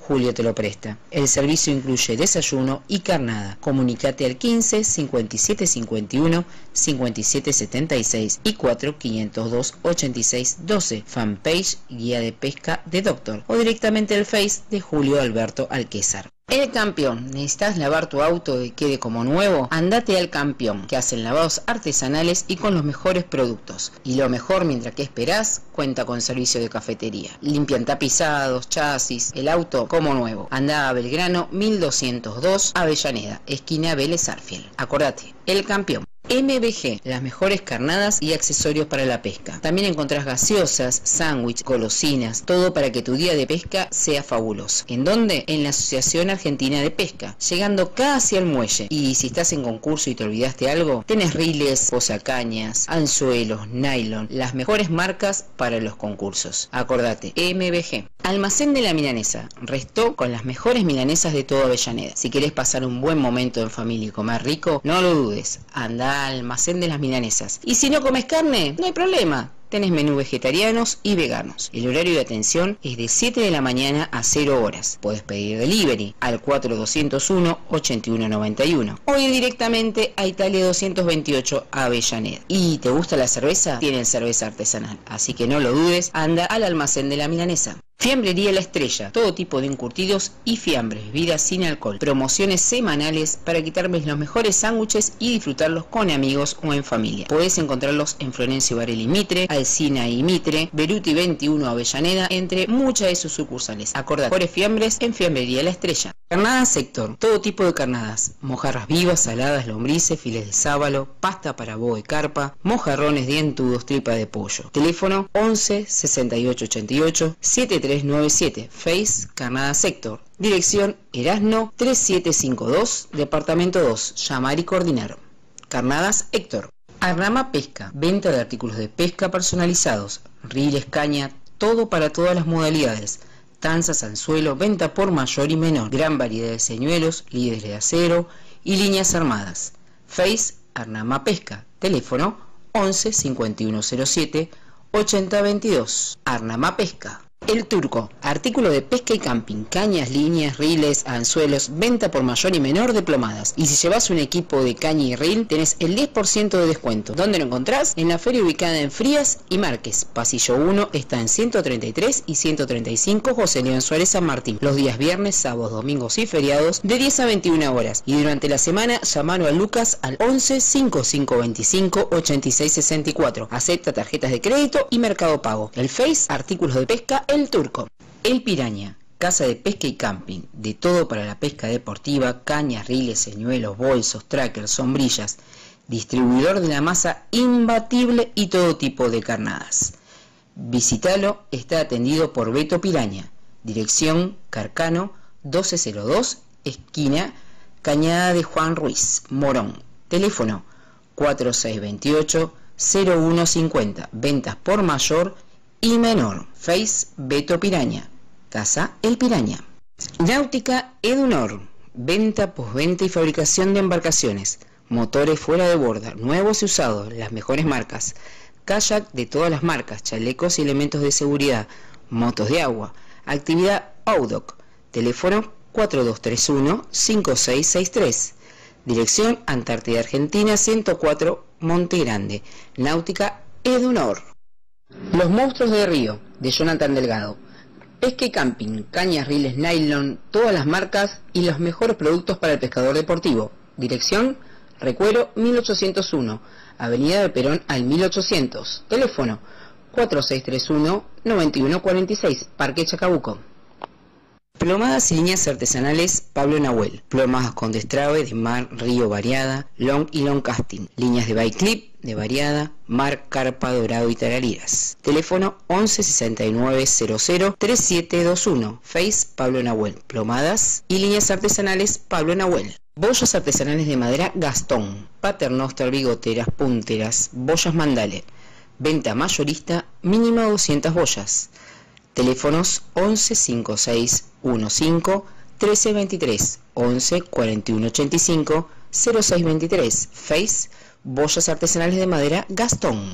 Julio te lo presta. El servicio incluye desayuno y carnada. Comunicate al quince, cincuenta y siete cincuenta y uno, cincuenta y siete setenta y seis y cuatro, quinientos dos, ochenta y seis doce. Fanpage Guía de Pesca de Doctor o directamente al Face de Julio Alberto Alquézar. El Campeón. ¿Necesitas lavar tu auto y quede como nuevo? Andate al Campeón, que hacen lavados artesanales y con los mejores productos. Y lo mejor, mientras que esperás, cuenta con servicio de cafetería. Limpian tapizados, chasis, el auto como nuevo. Andá a Belgrano mil doscientos dos, Avellaneda, esquina Vélez Arfiel. Acordate, El Campeón. M B G, las mejores carnadas y accesorios para la pesca. También encontrás gaseosas, sándwich, golosinas, todo para que tu día de pesca sea fabuloso. ¿En dónde? En la Asociación Argentina de Pesca, llegando casi al muelle. Y si estás en concurso y te olvidaste algo, tenés riles, posacañas, anzuelos, nylon, las mejores marcas para los concursos. Acordate, M B G. Almacén de la Milanesa, restó con las mejores milanesas de toda Avellaneda. Si querés pasar un buen momento en familia y comer rico, no lo dudes, anda al Almacén de las Milanesas. Y si no comes carne, no hay problema. Tenés menú vegetarianos y veganos. El horario de atención es de siete de la mañana a cero horas. Podés pedir delivery al cuatro dos cero uno, ocho uno nueve uno o ir directamente a Italia doscientos veintiocho Avellaneda. ¿Y te gusta la cerveza? Tienen cerveza artesanal, así que no lo dudes, anda al Almacén de la Milanesa. Fiambrería La Estrella, todo tipo de encurtidos y fiambres, bebidas sin alcohol, promociones semanales para quitarles los mejores sándwiches y disfrutarlos con amigos o en familia. Podés encontrarlos en Florencio Varela y Mitre, Alsina y Mitre, Beruti veintiuno Avellaneda, entre muchas de sus sucursales. Acordate, mejores fiambres en Fiambrería La Estrella. Carnadas Sector, todo tipo de carnadas, mojarras vivas, saladas, lombrices, files de sábalo, pasta para boe y carpa, mojarrones dientudos, tripa de pollo. Teléfono once, sesenta y ocho ochenta y ocho, setenta y tres noventa y siete, Face Carnada Sector. Dirección Erasno tres siete cinco dos, Departamento dos, llamar y coordinar. Carnadas Héctor. Arnama Pesca, venta de artículos de pesca personalizados, riles, caña, todo para todas las modalidades. Tanzas, anzuelo, venta por mayor y menor, gran variedad de señuelos, líderes de acero y líneas armadas. Face Arnama Pesca, teléfono once, cincuenta y uno cero siete, ochenta veintidós. Arnama Pesca. El Turco, artículo de pesca y camping, cañas, líneas, riles, anzuelos, venta por mayor y menor de plomadas. Y si llevas un equipo de caña y reel, tenés el diez por ciento de descuento. ¿Dónde lo encontrás? En la feria ubicada en Frías y Márquez. Pasillo uno está en ciento treinta y tres y ciento treinta y cinco José León Suárez San Martín. Los días viernes, sábados, domingos y feriados de diez a veintiuna horas. Y durante la semana, llamalo a Lucas al once, cincuenta y cinco veinticinco, ochenta y seis sesenta y cuatro. Acepta tarjetas de crédito y Mercado Pago. El Face, artículos de pesca, El Turco. El Piraña, casa de pesca y camping, de todo para la pesca deportiva, cañas, riles, señuelos, bolsos, trackers, sombrillas, distribuidor de la masa imbatible y todo tipo de carnadas. Visítalo, está atendido por Beto Piraña, dirección Carcano doce cero dos, esquina Cañada de Juan Ruiz, Morón, teléfono cuatro seis dos ocho, cero uno cincuenta, ventas por mayor y menor. Face Beto Piraña, Casa El Piraña. Náutica Edunor, venta, postventa y fabricación de embarcaciones, motores fuera de borda, nuevos y usados, las mejores marcas, kayak de todas las marcas, chalecos y elementos de seguridad, motos de agua, actividad Audoc, teléfono cuatro dos tres uno, cinco seis seis tres, dirección Antártida Argentina ciento cuatro, Monte Grande. Náutica Edunor. Los monstruos de río, de Jonathan Delgado. Pesca y camping, cañas, riles, nylon, todas las marcas y los mejores productos para el pescador deportivo. Dirección Recuero mil ochocientos uno, Avenida de Perón al mil ochocientos. Teléfono cuatro seis tres uno, nueve uno cuatro seis, Parque Chacabuco. Plomadas y líneas artesanales Pablo Nahuel. Plomadas con destrabe de mar, río, variada, long y long casting. Líneas de bike clip, de variada, mar, carpa, dorado y tarariras. Teléfono once sesenta y nueve cero cero, treinta y siete veintiuno. Face Pablo Nahuel. Plomadas y líneas artesanales Pablo Nahuel. Bollas artesanales de madera Gastón. Paternoster, bigoteras, punteras, bollas Mandale. Venta mayorista, mínimo doscientas bollas. Teléfonos once cincuenta y seis quince, trece veintitrés, once cuarenta y uno ochenta y cinco, cero seis veintitrés. Face Bollas artesanales de madera Gastón.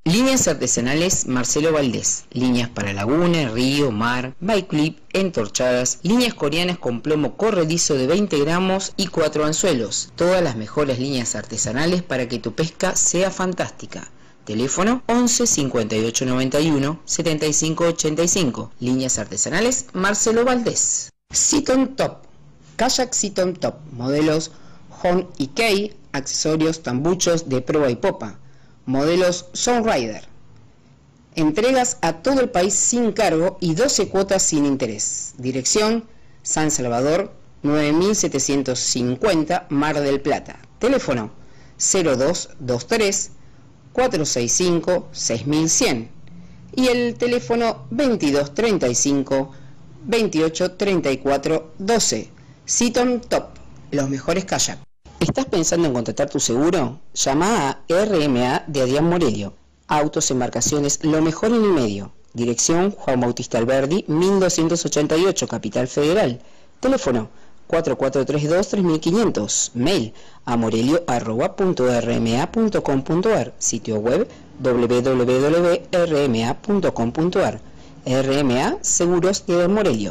Líneas artesanales Marcelo Valdés. Líneas para laguna, río, mar, bike clip, entorchadas. Líneas coreanas con plomo corredizo de veinte gramos y cuatro anzuelos. Todas las mejores líneas artesanales para que tu pesca sea fantástica. Teléfono once cincuenta y ocho noventa y uno setenta y cinco ochenta y cinco. Líneas artesanales Marcelo Valdés. Seaton Top. Kayak Seaton Top. Modelos Horn y Key. Accesorios tambuchos de proa y popa. Modelos Sunrider. Entregas a todo el país sin cargo y doce cuotas sin interés. Dirección San Salvador nueve mil setecientos cincuenta Mar del Plata. Teléfono cero dos dos tres cuatro seis cinco seis mil cien y el teléfono veintidós treinta y cinco veintiocho treinta y cuatro doce. Seaton Top, los mejores kayak. ¿Estás pensando en contratar tu seguro? Llama a R M A de Adrián Morelio. Autos, embarcaciones, lo mejor en el medio. Dirección Juan Bautista Alberdi, mil doscientos ochenta y ocho, Capital Federal. Teléfono cuatro cuatro tres dos tres mil quinientos. Mail a morelio arroba punto r m a punto com punto a r. Sitio web w w w punto r m a punto com punto a r. R M A Seguros de Morelio.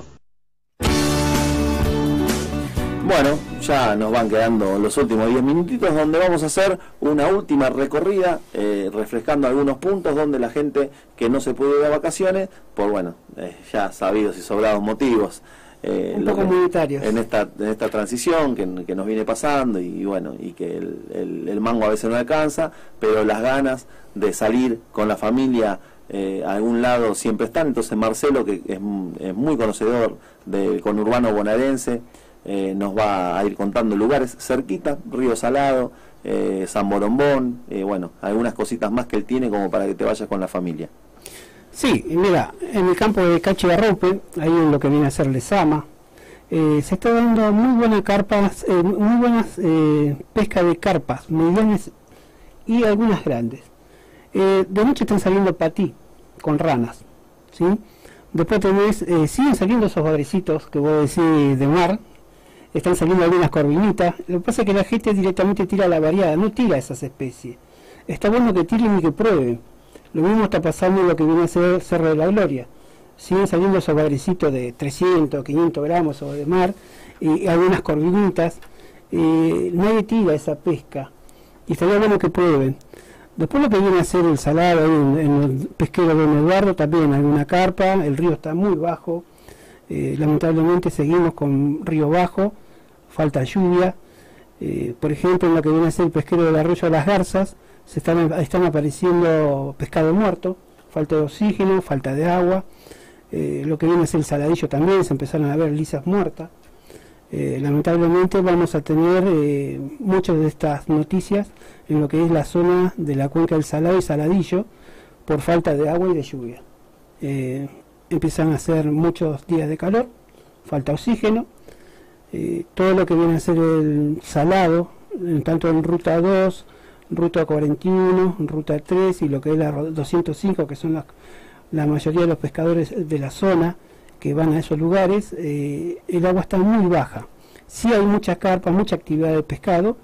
Bueno, ya nos van quedando los últimos diez minutitos donde vamos a hacer una última recorrida, eh, refrescando algunos puntos donde la gente que no se pudo ir de vacaciones, por bueno, eh, ya sabidos y sobrados motivos, eh, un poco comunitarios en esta en esta transición que, que nos viene pasando y, y bueno, y que el, el, el mango a veces no alcanza, pero las ganas de salir con la familia eh, a algún lado siempre están. Entonces Marcelo, que es, es muy conocedor del conurbano bonaerense, Eh, nos va a ir contando lugares cerquita, Río Salado, eh, San Borombón, eh, bueno, algunas cositas más que él tiene como para que te vayas con la familia. Sí, mira, en el campo de Cachivarrope, ahí en lo que viene a ser Lezama, eh, se está dando muy buenas carpas, eh, muy buenas eh, pesca de carpas, medianas y algunas grandes. Eh, de noche están saliendo patí con ranas, ¿sí? Después tenés, eh, siguen saliendo esos badrecitos que vos decís de mar. Están saliendo algunas corvinitas. Lo que pasa es que la gente directamente tira la variada, no tira esas especies. Está bueno que tiren y que prueben. Lo mismo está pasando en lo que viene a ser Cerro de la Gloria. Siguen saliendo esos badrecitos de trescientos, quinientos gramos o de mar, y algunas corvinitas. Eh, nadie tira esa pesca. Y estaría bueno que prueben. Después lo que viene a ser el salado en, en el pesquero de Don Eduardo, también alguna carpa. El río está muy bajo. Eh, lamentablemente seguimos con río bajo, falta lluvia. Eh, por ejemplo, en lo que viene a ser el pesquero del arroyo de las Garzas, se están, están apareciendo pescado muerto, falta de oxígeno, falta de agua. Eh, lo que viene a ser el saladillo también, se empezaron a ver lisas muertas. Eh, lamentablemente vamos a tener eh, muchas de estas noticias en lo que es la zona de la cuenca del Salado y Saladillo por falta de agua y de lluvia. Eh, empiezan a ser muchos días de calor, falta oxígeno, eh, todo lo que viene a ser el salado, eh, tanto en ruta dos, ruta cuarenta y uno, ruta tres y lo que es la doscientos cinco, que son la, la mayoría de los pescadores de la zona que van a esos lugares, eh, el agua está muy baja. Sí hay mucha carpa, mucha actividad de pescado,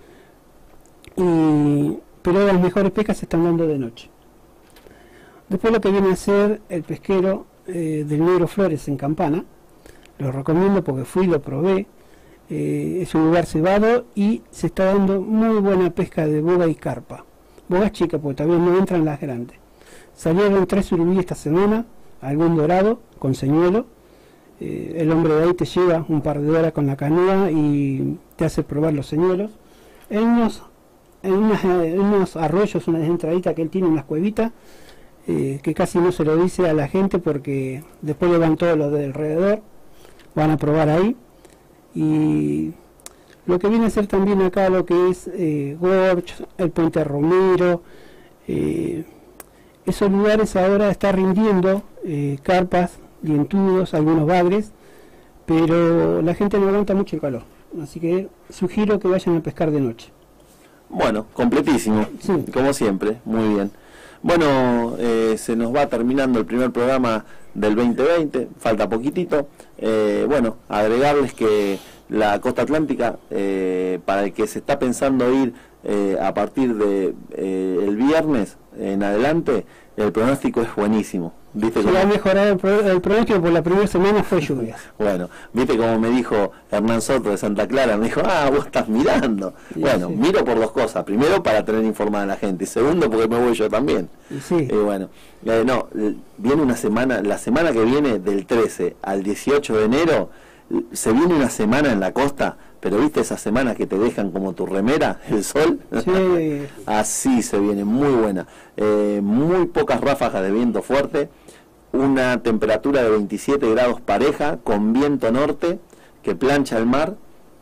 y, pero las mejores pescas se están dando de noche. Después lo que viene a ser el pesquero eh, del Negro Flores en Campana, lo recomiendo porque fui y lo probé. Eh, es un lugar cebado y se está dando muy buena pesca de boga y carpa. Bogas chicas porque todavía no entran las grandes. Salieron tres surubí esta semana, algún dorado con señuelo. Eh, el hombre de ahí te lleva un par de horas con la canoa y te hace probar los señuelos. En unos, en unas, en unos arroyos, unas entraditas que él tiene, unas cuevitas, eh, que casi no se lo dice a la gente porque después le van todos los de alrededor, van a probar ahí. Y lo que viene a ser también acá lo que es eh, Gorch, el Puente Romero, eh, esos lugares ahora está rindiendo eh, carpas, dientudos, algunos bagres, pero la gente no aguanta mucho el calor, así que sugiero que vayan a pescar de noche. Bueno, completísimo, sí, como siempre, muy bien. Bueno, eh, se nos va terminando el primer programa del veinte veinte, falta poquitito. Eh, bueno, agregarles que la costa atlántica, eh, para el que se está pensando ir eh, a partir de eh, el viernes en adelante, el pronóstico es buenísimo. ¿Viste Si cómo? ha mejorado el, pro, el pronóstico por la primera semana fue lluvias. Bueno, viste como me dijo Hernán Soto de Santa Clara, me dijo, ah, vos estás mirando. Sí, bueno, sí. miro por dos cosas. Primero, para tener informada a la gente. Y segundo, porque me voy yo también. Y sí. Y bueno, eh, no, eh, viene una semana, la semana que viene, del trece al dieciocho de enero, eh, se viene una semana en la costa, pero viste esa semana que te dejan como tu remera, el sol. Sí. Así se viene, muy buena. Eh, muy pocas ráfagas de viento fuerte. Una temperatura de veintisiete grados pareja, con viento norte que plancha el mar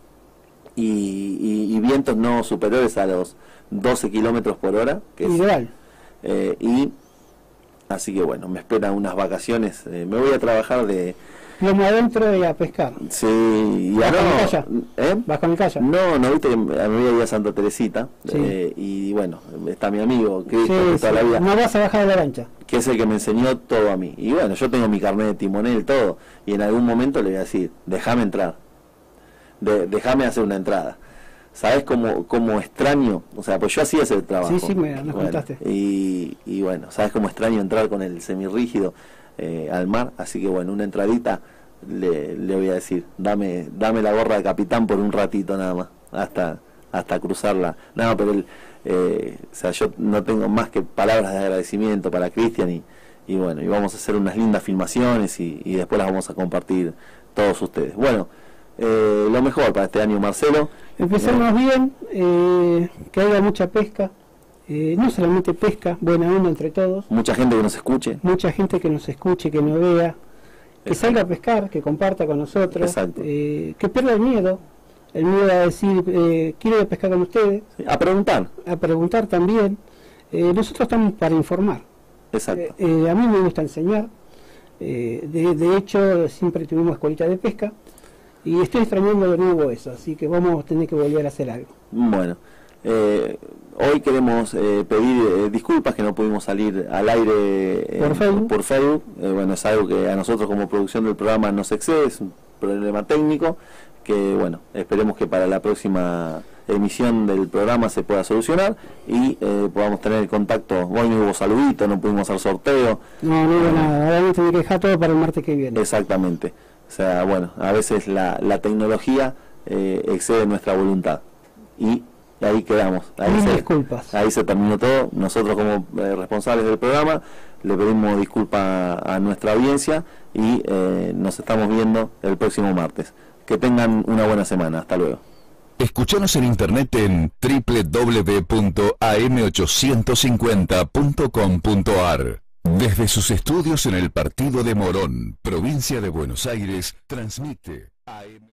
y, y, y vientos no superiores a los doce kilómetros por hora, que es, Ideal. eh, y así que bueno, me esperan unas vacaciones. Eh, me voy a trabajar de... Plomo adentro y a pescar. Sí, y ¿Vas con no, el calla? ¿eh? ¿Vas con el calla? No, no, viste que me voy a ir a Santa Teresita, Sí. eh, y bueno, está mi amigo, Cristo, Sí, que toda sí. la vida... No vas a bajar de la lancha. que es el que me enseñó todo a mí. Y bueno, yo tengo mi carnet de timonel, todo, y en algún momento le voy a decir, déjame entrar, de, déjame hacer una entrada. ¿Sabes cómo, cómo extraño? O sea, pues yo hacía ese trabajo. Sí, sí, me nos Bueno, contaste. Y, y bueno, ¿sabes cómo extraño entrar con el semirrígido eh, al mar? Así que bueno, una entradita le, le voy a decir, dame dame la gorra de capitán por un ratito nada más, hasta hasta cruzarla. No, pero el, eh, o sea, yo no tengo más que palabras de agradecimiento para Cristian y, y bueno, y vamos a hacer unas lindas filmaciones y, y después las vamos a compartir todos ustedes. Bueno, eh, lo mejor para este año, Marcelo. Empecemos bien, eh, que haya mucha pesca, eh, no solamente pesca, buena onda entre todos, Mucha gente que nos escuche. mucha gente que nos escuche, que nos vea, que Exacto. salga a pescar, que comparta con nosotros, Exacto. eh, que pierda el miedo, el miedo a decir, eh, quiero ir a pescar con ustedes, Sí, a preguntar. a preguntar también. Eh, nosotros estamos para informar. Exacto. Eh, eh, a mí me gusta enseñar, eh, de, de hecho siempre tuvimos escuelita de pesca y estoy extrañando de nuevo eso, así que vamos a tener que volver a hacer algo. Bueno, eh, hoy queremos eh, pedir eh, disculpas que no pudimos salir al aire eh, Por Facebook. por Facebook. Eh, bueno, es algo que a nosotros como producción del programa nos excede, es un problema técnico que, bueno, esperemos que para la próxima emisión del programa se pueda solucionar y eh, podamos tener el contacto. Hoy no hubo saludito, no pudimos hacer sorteo. No, no hubo nada, ahora me tengo que dejar todo para el martes que viene. Exactamente. O sea, bueno, a veces la, la tecnología eh, excede nuestra voluntad. Y ahí quedamos. Ahí Mil se, disculpas. ahí se terminó todo. Nosotros como eh, responsables del programa le pedimos disculpas a, a nuestra audiencia y eh, nos estamos viendo el próximo martes. Que tengan una buena semana. Hasta luego. Escuchanos en internet en doble u doble u doble u punto a m ochocientos cincuenta punto com punto a r. Desde sus estudios en el Partido de Morón, provincia de Buenos Aires, transmite A M